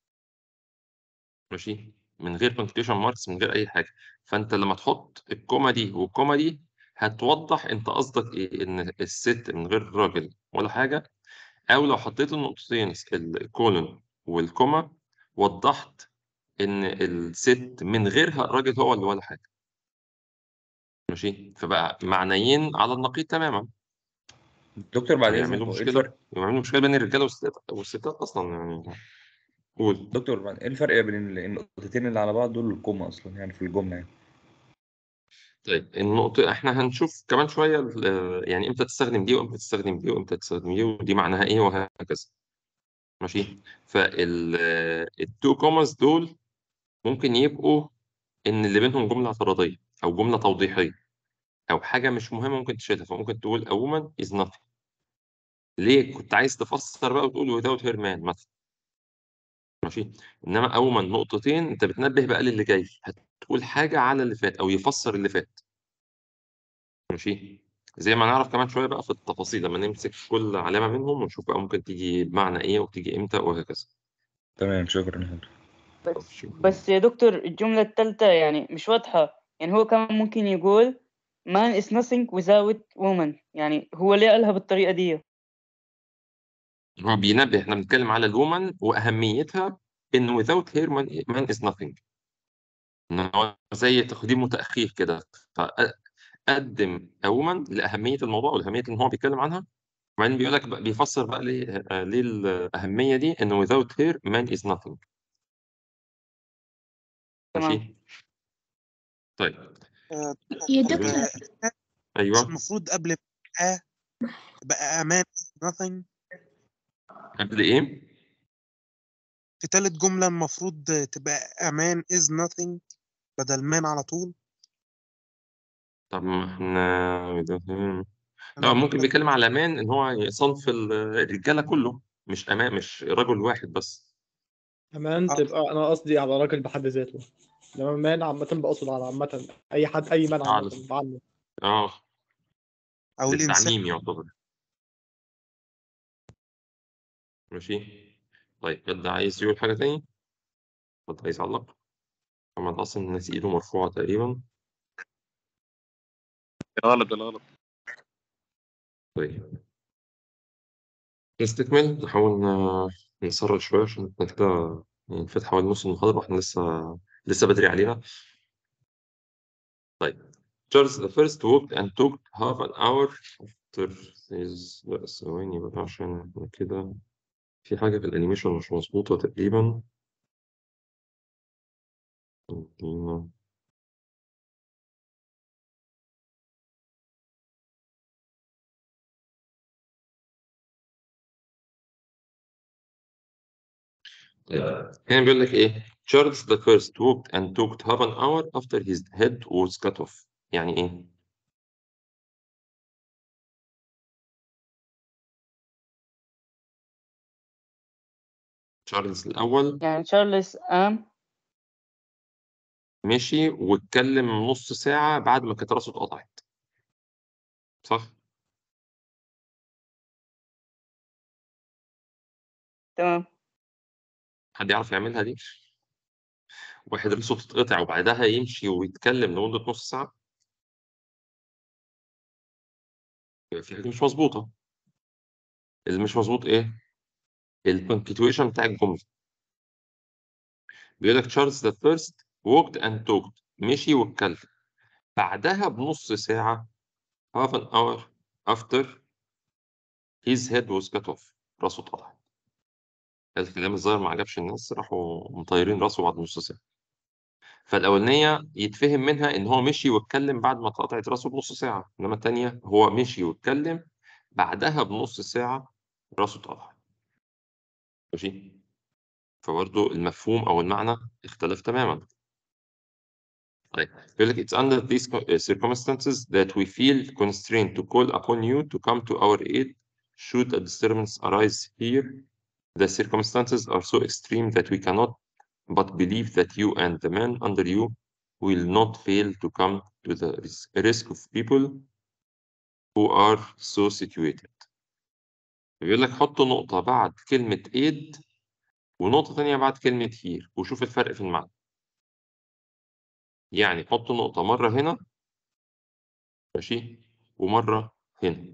ماشي، من غير punctuation marks، من غير أي حاجة. فأنت لما تحط الكومة دي والكومة دي هتوضح أنت قصدك إيه، إن الست من غير راجل ولا حاجة. أو لو حطيت النقطتين الكولون والكومة وضحت إن الست من غيرها الراجل هو اللي ولا حاجة. ماشي، فبقى معنيين على النقيض تماما. دكتور بعد اذنك ويعملوا هو ايه مشكلة، الفرق؟ ويعملوا مشكلة بين الرجالة والستات أصلا يعني. قول. دكتور ايه الفرق بين النقطتين اللي على بعض دول الكومة اصلا يعني في الجملة يعني؟ طيب النقطة احنا هنشوف كمان شوية يعني امتى تستخدم دي وامتى تستخدم دي وامتى تستخدم دي ودي معناها ايه وهكذا. ماشي. فالتو كوماز دول ممكن يبقوا ان اللي بينهم جمله اعتراضيه او جمله توضيحيه او حاجه مش مهمه ممكن تشيلها، فممكن تقول a woman is nothing. ليه كنت عايز تفسر بقى وتقول without her man مثلا. ماشي. انما a woman نقطتين، انت بتنبه بقى للي جاي، هتقول حاجه على اللي فات او يفسر اللي فات. ماشي. زي ما نعرف كمان شويه بقى في التفاصيل لما نمسك كل علامه منهم ونشوف بقى ممكن تيجي بمعنى ايه وتيجي امتى وهكذا. تمام، شكرا يا دكتور. بس يا دكتور الجملة الثالثة يعني مش واضحة. يعني هو كمان ممكن يقول man is nothing without woman. يعني هو ليه قالها بالطريقة دي؟ هو بينبه، احنا بنتكلم على الومن واهميتها ان without her man is nothing. ان هو زي تقديم وتاخير كده، فقدم a woman لاهميه الموضوع والاهميه اللي هو بيتكلم عنها. وبعدين بيقول لك بيفسر بقى ليه الاهميه دي ان without her man is nothing. تمام. ماشي. طيب. يا بيقول- دكتور مش ايوه. المفروض قبل بقى بقى امان nothing؟ قبل ايه؟ في تالت جملة المفروض تبقى امان is nothing بدل مان على طول. طب ما احنا لا، ممكن بيتكلم على مان ان هو صنف الرجاله كله، مش امان، مش رجل واحد بس. امان تبقى انا قصدي على راجل بحد ذاته، انما مان عامة بقصد على عامة اي حد، اي مان على عامة بعمم. اه او الانسان. للتعميم يعتبر. ماشي. طيب حد عايز يقول حاجه تاني؟ حد عايز يعلق؟ محمد اصلا الناس ايده مرفوعه تقريبا. الغلط الغلط. طيب نستكمل، نحاول نسرع شويه عشان احنا كده يعني فات حوالي نص المحاضره واحنا لسه بدري علينا. طيب Charles the first walked and took half an hour after his. لا ثواني بقى عشان احنا كده في حاجة في الأنيميشن مش مظبوطة تقريبا. هنا بيقول لك إيه؟ Charles the first walked and took half an hour after his head was cut off. يعني إيه؟ تشارلز الأول يعني تشارلز قام مشي واتكلم نص ساعة بعد ما كانت راسه اتقطعت، صح؟ تمام. حد يعرف يعملها دي؟ واحد راسه تتقطع وبعدها يمشي ويتكلم لمدة نص ساعة؟ في حاجة مش مظبوطة. اللي مش مظبوط إيه؟ البنكتويشن بتاع الجملة. بيقول لك تشارلز the first walked and talked، مشي واتكلم، بعدها بنص ساعة half an hour after his head was cut off، راسه اتقطع. الكلام الظاهر ما عجبش الناس، راحوا مطيرين راسه بعد نص ساعة. فالأولانية يتفهم منها إن هو مشي واتكلم بعد ما اتقطعت راسه بنص ساعة، إنما التانية هو مشي واتكلم بعدها بنص ساعة راسه اتقطع. ماشي. فبرضه المفهوم أو المعنى اختلف تماما. طيب يقول لك it's under these circumstances that we feel constrained to call upon you to come to our aid should a disturbance arise here. The circumstances are so extreme that we cannot but believe that you and the men under you will not fail to come to the risk of people who are so situated. بيقول لك حط نقطة بعد كلمة aid ونقطة تانية بعد كلمة here وشوف الفرق في المعنى. يعني حط نقطة مرة هنا، ماشي، ومرة هنا،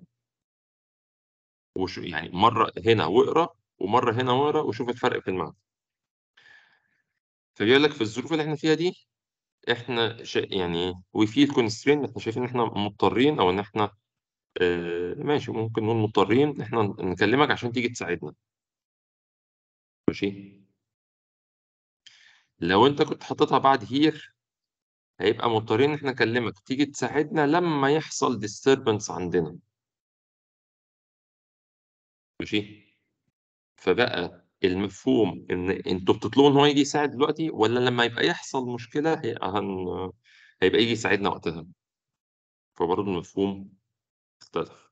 يعني مرة هنا واقرا ومرة هنا واقرا وشوف الفرق في المعنى. فبيقول لك في الظروف اللي احنا فيها دي احنا يعني we feel constrained، احنا شايفين ان احنا مضطرين او ان احنا ماشي ممكن نقول مضطرين ان احنا نكلمك عشان تيجي تساعدنا. ماشي. لو انت كنت حطيتها بعد هير هيبقى مضطرين ان احنا نكلمك تيجي تساعدنا لما يحصل disturbance عندنا. ماشي. فبقى المفهوم ان انتوا بتطلبوا ان هو يجي يساعد دلوقتي، ولا لما يبقى يحصل مشكله هيبقى يجي يساعدنا وقتها؟ فبرضه المفهوم اختلف.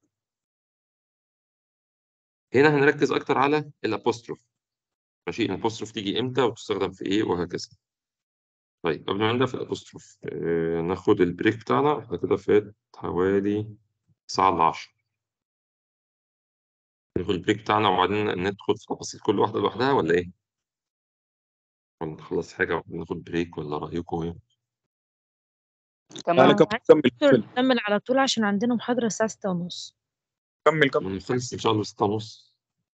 هنا هنركز اكتر على الابوستروف. ماشي، الابوستروف تيجي امتى وتستخدم في ايه وهكذا. طيب قبل ما نبدا في الابوستروف ناخد البريك بتاعنا. احنا كده فات حوالي ساعه الا 10. ناخد البريك بتاعنا وبعدين ندخل في تفاصيل كل واحده لوحدها، ولا ايه؟ ولا نخلص حاجه وبعدين ناخد بريك، ولا رايكم ايه؟ تمام. كمل نكمل على طول عشان عندنا محاضرة الساعة 6:30. كمل نخلص ان شاء الله 6:30.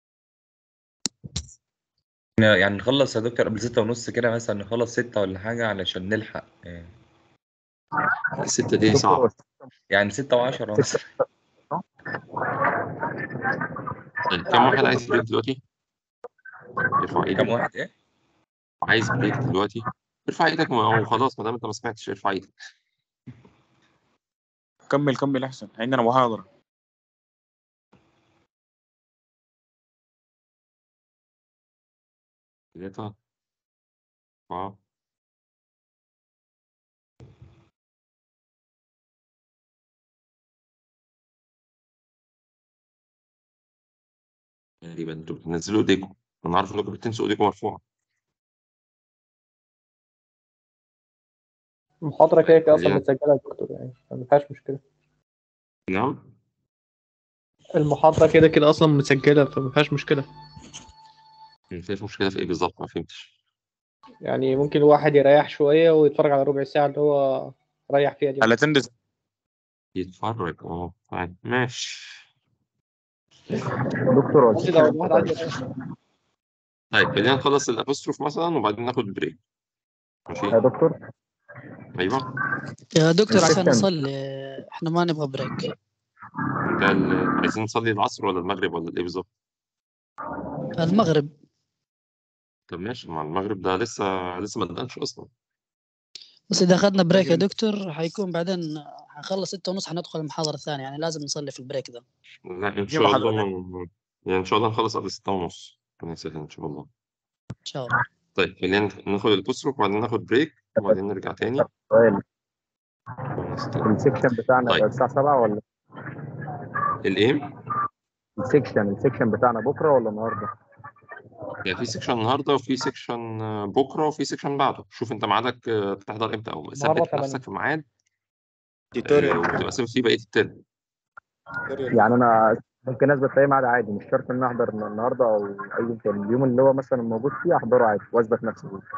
يعني نخلص يا دكتور قبل 6:30 كده مثلا، نخلص 6 ولا حاجة علشان نلحق 6 دي صعبة. يعني 6:10 مثلا. طيب كم واحد عايز بريك دلوقتي؟ ارفع ايدك. كم واحد ايه؟ عايز بريك دلوقتي؟ ارفع ايدك وخلاص، ما دام انت ما سمعتش ارفع ايدك. كمل احسن، عندنا محاضرة. ثلاثة 4 تقريبا. انتوا بتنزلوا ايديكم، انا عارف انكم بتنسوا ايديكم مرفوعة. المحاضرة كده كده أصلا خلينا. متسجلة يا دكتور، يعني ما فيهاش مشكلة. نعم. المحاضرة كده كده أصلا متسجلة فما فيهاش مشكلة. مفيش مشكلة في ايه بالظبط؟ ما فهمتش. يعني ممكن الواحد يريح شوية ويتفرج على ربع ساعة اللي هو ريح فيها دي. على تندس يتفرج. طيب ماشي. دكتور قصدي لو الواحد عايز يريح. طيب خلينا نخلص الابوستروف مثلا وبعدين ناخد بريك. ماشي. يا دكتور ايوه. يا دكتور عشان السكشن نصلي احنا ما نبغى بريك. ده عايزين نصلي العصر ولا المغرب ولا ايه بالظبط؟ المغرب. طب ماشي، مع المغرب ده لسه ما اتدانش اصلا. بس إذا أخذنا بريك يا دكتور حيكون بعدين حنخلص 6:30 حندخل المحاضرة الثانية، يعني لازم نصلي في البريك ده. لا ان شاء الله يعني ان شاء الله نخلص قبل 6:30. ربنا يسهل ان شاء الله. إن شاء الله. طيب خلينا ناخد البوستروف وبعدين ناخد بريك وبعدين نرجع تاني. سؤال، السكشن بتاعنا طيب. الساعة 7 ولا الايه؟ السكشن بتاعنا بكرة ولا النهاردة؟ يعني في سيكشن النهارده وفي سيكشن بكره وفي سيكشن بعده. شوف انت ميعادك تحضر امتى، او النهارده ثبت نفسك 8. في ميعاد وتبقى ثابت فيه بقيه الترم. يعني أنا ممكن أثبت في أي ميعاد عادي، مش شرط إن أحضر النهاردة أو أي كان اليوم اللي هو مثلا موجود فيه أحضره عادي وأثبت نفسي فيه.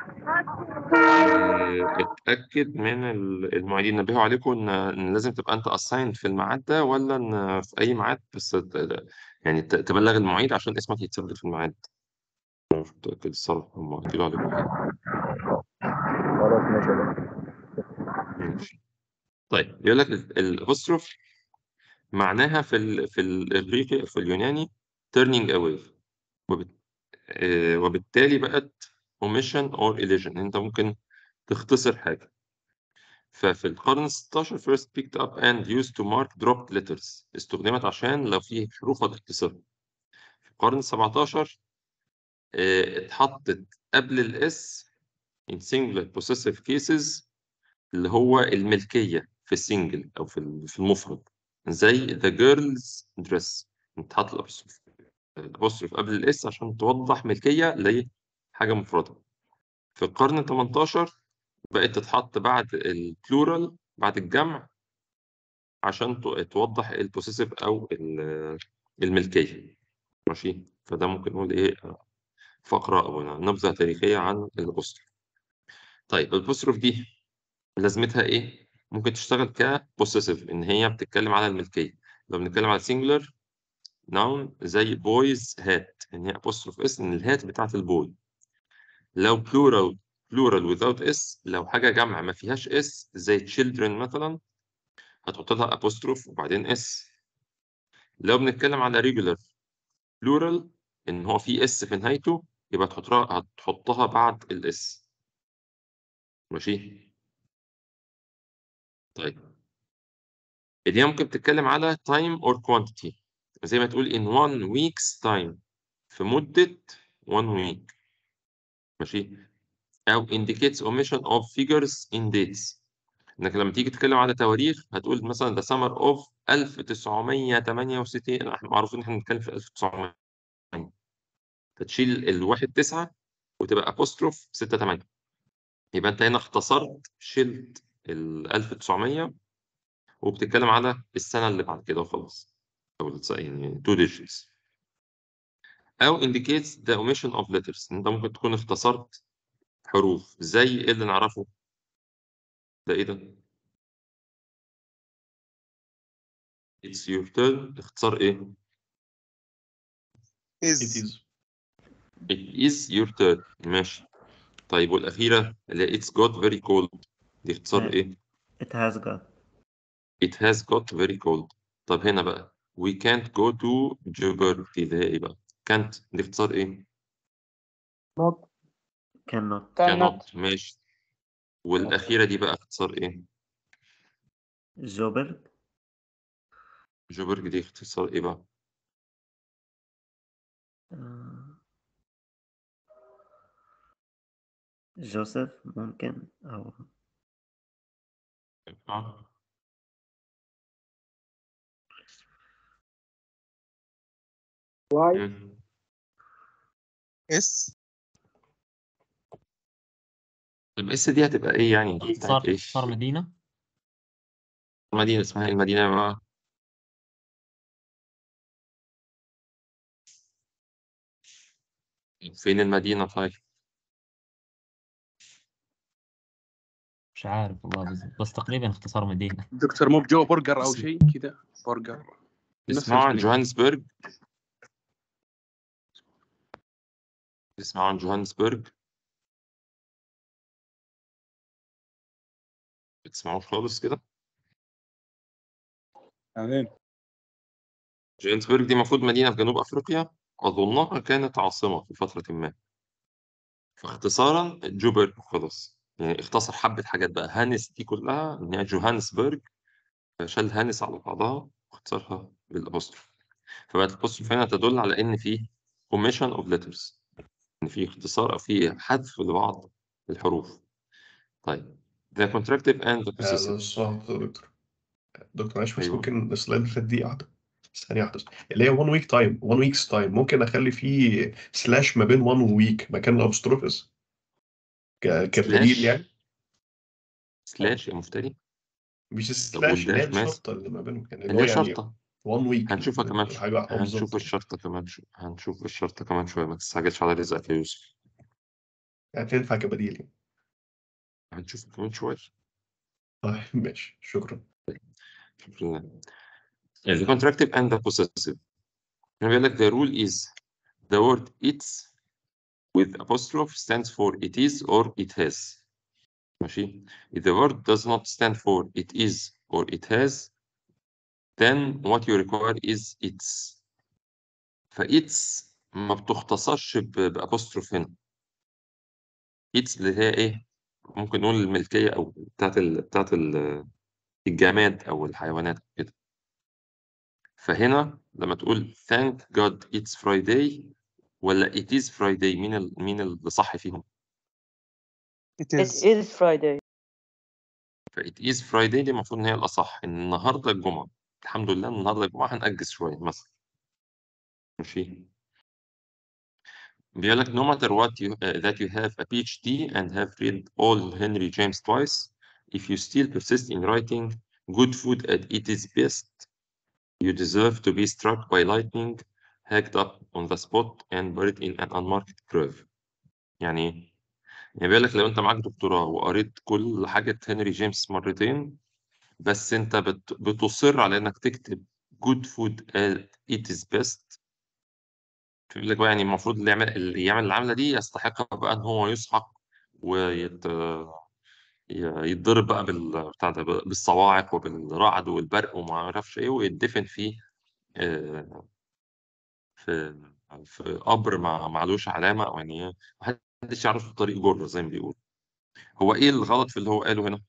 اتاكد من المعيدين نبهوا عليكم ان لازم تبقى انت اسايند في الميعاد ده، ولا ان في اي ميعاد بس يعني تبلغ المعيد عشان اسمك يتثبت في الميعاد. مش متاكد الصراحه هم قالوا عليكم ايه. خلاص ماشي يا دكتور. ماشي. طيب يقول لك الابوستروف معناها في الاغريقي في اليوناني turning away، وبالتالي بقت omission or elision. انت ممكن تختصر حاجه. ففي القرن 16 first picked up and used to mark dropped letters، استخدمت عشان لو في حروف هتختصر. في القرن 17 اتحطت قبل الاس in singular possessive cases، اللي هو الملكية في السنجل أو في المفرد، زي the girl's dress. اتحط الأبوستروف قبل الاس عشان توضح ملكية لحاجة مفردة. في القرن 18 بقت تتحط بعد البلورال بعد الجمع عشان توضح البوسيسيف او الملكيه. ماشي. فده ممكن نقول ايه، فقره او نبذه تاريخيه عن الابوستروف. طيب الابوستروف دي لازمتها ايه؟ ممكن تشتغل كبوسيسيف ان هي بتتكلم على الملكيه. لو بنتكلم على سينجولار ناون زي بويز هات، ان هي ابوستروف اس ان الهات بتاعت البوي. لو بلورال without اس، لو حاجه جمع ما فيهاش اس زي children مثلا، هتحط لها ابوستروف وبعدين اس. لو بنتكلم على ريجولار بلورال ان هو في اس في نهايته، يبقى هتحطها بعد الاس. ماشي. طيب دي ممكن تتكلم على time or quantity، زي ما تقول in 1 week's time، في مدة one week. ماشي. أو indicates omission of figures in dates. إنك لما تيجي تتكلم على تواريخ هتقول مثلا the summer of 1968. احنا معروفين إن احنا بنتكلم في 1900. فتشيل الواحد 9 وتبقى apostrophe 6 8. يبقى أنت هنا اختصرت، شلت ال 1900 وبتتكلم على السنة اللي بعد كده وخلاص، أو يعني 2 digits. أو indicates the omission of letters. أنت ممكن تكون اختصرت حروف زي إيه اللي نعرفه؟ ده إيه ده؟ It's your turn. اختصار إيه؟ is It is your turn. ماشي. طيب والأخيرة اللي هي it's got very cold، دي اختصار إيه؟ It has got. It has got very cold. طب هنا بقى we can't go to Djibouti، اللي هي إيه بقى؟ can't دي اختصار إيه؟ Cannot. cannot. ماشي. والأخيرة دي بقى اختصار إيه؟ جوبرت. جوبرج دي اختصار إيه بقى؟ جوزيف ممكن أو اس. الاس دي هتبقى إيه يعني؟ دي بتاعت إيه؟ اختصار مدينة. المدينة اسمها إيه المدينة بقى؟ فين المدينة طيب؟ مش عارف والله، بس تقريبا اختصار مدينة. دكتور مو بجو برجر او شيء كذا، برجر نفس اسمها عن الكلمة. جوهانسبرج. اسمها عن جوهانسبرج. بتسمعوش خالص كده؟ بعدين جوهانسبرج دي المفروض مدينة في جنوب أفريقيا، أظنها كانت عاصمة في فترة ما، فاختصارا جوبرج خلاص. يعني اختصر حبة حاجات بقى، هانس دي كلها إن هي جوهانسبرج، شال هانس على بعضها واختصرها بالأبوستروف. فبقت الأبوستروف هنا تدل على إن في omission of letters، إن في اختصار أو في حذف لبعض الحروف. طيب the contractive and the possessive. دكتور معلش بس أيوه. ممكن السلايد اللي فاتت دي واحدة، ثانية واحدة بس. اللي هي 1 week time 1 week's time ممكن أخلي فيه سلاش ما بين 1 ويك مكان الأبوستروفس كبديل يعني. سلاش يا مفتري. مش طب سلاش اللي هي والداش ماس الشرطة اللي ما بينهم، يعني اللي اللي هو هي يعني شرطة. 1 week هنشوفها كمان حاجة واحدة بالظبط. هنشوف الشرطة كمان هنشوف الشرطة كمان شوية، ما تستعجلش على رزقك يا يوسف. يعني تنفع كبديل يعني. هنشوف كمان شوية. طيب ماشي، شكرا. شكرا. The contractive and the possessive. هنا بيقول لك the rule is the word it's with apostrophe stands for it is or it has. ماشي. If the word does not stand for it is or it has, then what you require is it's. فإتس ما بتختصرش بأبوستروف هنا. إتس اللي هي إيه؟ ممكن نقول الملكية أو بتاعت الجماد أو الحيوانات كده. فهنا لما تقول thank God it's Friday ولا it is Friday، مين اللي صح فيهم؟ It It is. is Friday. ف it is Friday دي المفروض إن هي الأصح، إن النهاردة الجمعة. الحمد لله النهاردة الجمعة، هنأجز شوية مثلا. ماشي. بيقول لك no matter what that you have a PhD and have read all Henry James twice, if you still persist in writing good food at it is best, you deserve to be struck by lightning, hacked up on the spot and buried in an unmarked grave. يعني ايه؟ يعني بيقول لك لو انت معاك دكتوراه وقريت كل حاجة هنري جيمس مرتين، بس انت بتصر على انك تكتب good food at it is best، بيقول لك بقى يعني المفروض اللي يعمل العملة دي يستحق بقى ان هو يسحق ويتضرب بقى بتاع ده بالصواعق وبالرعد والبرق وما اعرفش ايه، ويدفن فيه في قبر معلوش علامة، أو يعني محدش يعرف طريق جره زي ما بيقول. هو إيه الغلط في اللي هو قاله هنا؟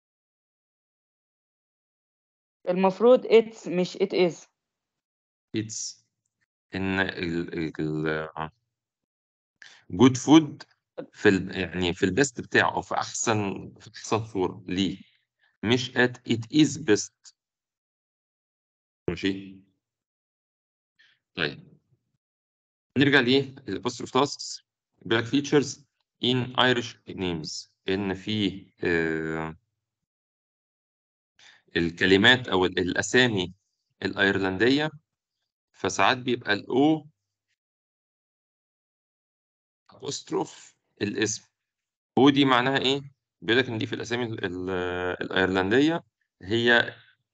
المفروض it's مش it is. It's إن جود فود يعني في البيست بتاعه او في احسن صوره ليه، مش at it is best. ماشي. طيب نرجع ليه الابوستروف تاسكس. بيقول لك features in Irish names، ان في الكلمات او الاسامي الايرلنديه، فساعات بيبقى الاو ابوستروف الاسم. ودي معناها ايه؟ بيقول لك ان دي في الاسامي الايرلنديه هي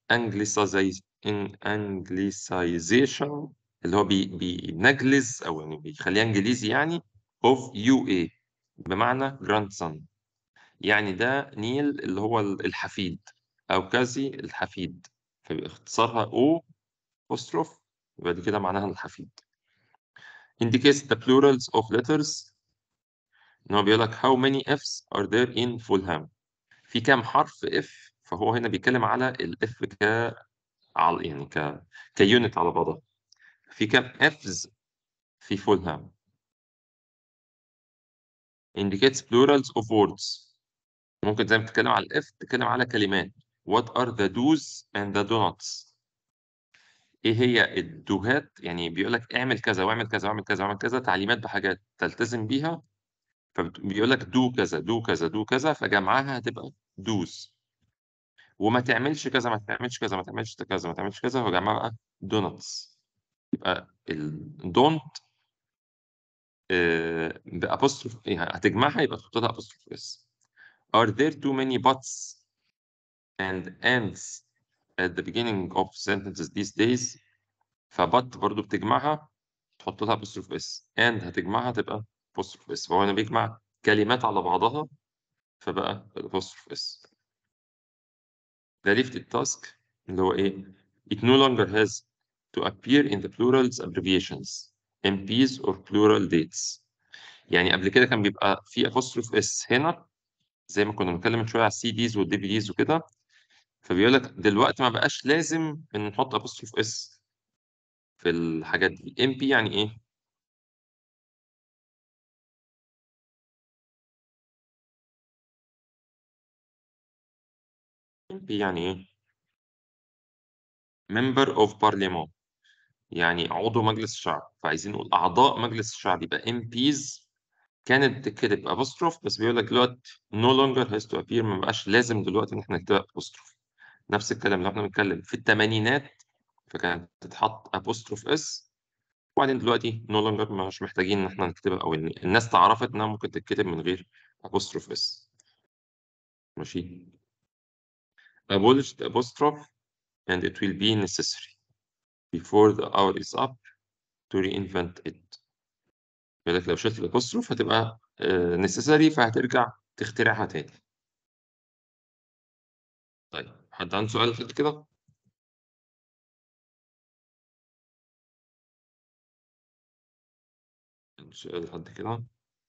انجليسايزيشن، اللي هو بينجلز او يعني بيخليها انجليزي يعني of UA، بمعنى جراند سون. يعني ده نيل اللي هو الحفيد، او كازي الحفيد، فاختصارها O apostrophe، يبقى دي كده معناها الحفيد. indicates the plurals of letters، ان هو بيقول لك how many F's are there in Fulham، في كام حرف F، فهو هنا بيتكلم على الإف يعني كيونت على بعضها، في كام F's في فولهام. indicates plurals of words، ممكن زي ما بتتكلم على الإف تتكلم على كلمات. what are the do's and the don'ts، ايه هي الدوهات، يعني بيقول لك اعمل كذا واعمل كذا واعمل كذا واعمل كذا، تعليمات بحاجات تلتزم بيها، فبيقول لك دو كذا دو كذا دو كذا، فجمعها هتبقى دوز. وما تعملش كذا ما تعملش كذا ما تعملش كذا ما تعملش كذا، فجمعها بقى دونتس. يبقى الدونت بأبوستروف هتجمعها، يبقى تحط لها أبوستروف اس. Are there too many buts and ands at the beginning of sentences these days؟ فبط برضو بتجمعها تحط لها أبوستروف اس، and هتجمعها تبقى أبوستروف اس، فهو أنا بيجمع كلمات على بعضها فبقى أبوستروف اس. ده lifted task اللي هو إيه؟ It no longer has to appear in the plurals abbreviations MPs or plural dates. يعني قبل كده كان بيبقى في apostrophe اس هنا زي ما كنا بنتكلم من شويه على السي ديز والدي في ديز وكده، فبيقول لك دلوقتي ما بقاش لازم ان نحط apostrophe اس في الحاجات دي. ام بي يعني ايه؟ ام بي يعني ايه؟ member of parliament، يعني عضو مجلس الشعب، فعايزين نقول اعضاء مجلس الشعب، يبقى ام بيز كانت تتكتب apostrophe، بس بيقول لك دلوقتي no longer has to appear، ما بقاش لازم دلوقتي ان احنا نكتبها apostrophe. نفس الكلام اللي احنا بنتكلم في الثمانينات، فكانت تتحط apostrophe اس، وبعدين دلوقتي no longer مش محتاجين ان احنا نكتبها، او إن الناس تعرفت انها ممكن تتكتب من غير apostrophe اس. ماشي. abolished apostrophe and it will be necessary before the hour is up to reinvent it. يقول لك لو شلت الابوستروف هتبقى necessary، فهترجع تخترعها تاني. طيب حد عنده سؤال لحد كده؟ سؤال لحد كده؟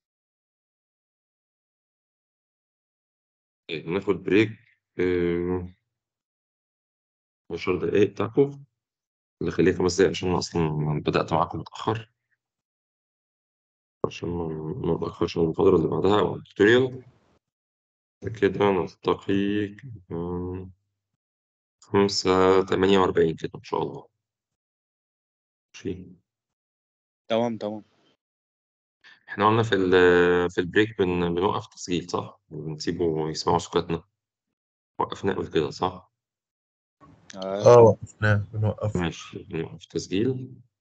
طيب ناخد بريك 10 دقايق بتاعكم، اللي خليه 5 دقايق عشان أنا أصلا بدأت معاكم متأخر، عشان ما نتأخرش على المحاضرة اللي بعدها أو التوتوريال. كده نلتقي 5:48 كده إن شاء الله. ماشي. تمام. إحنا قلنا في البريك بنوقف تسجيل صح؟ بنسيبه يسمعوا سكاتنا. وقفنا قبل كده صح؟ وقفناه بنوقف. ماشي، بنوقف تسجيل.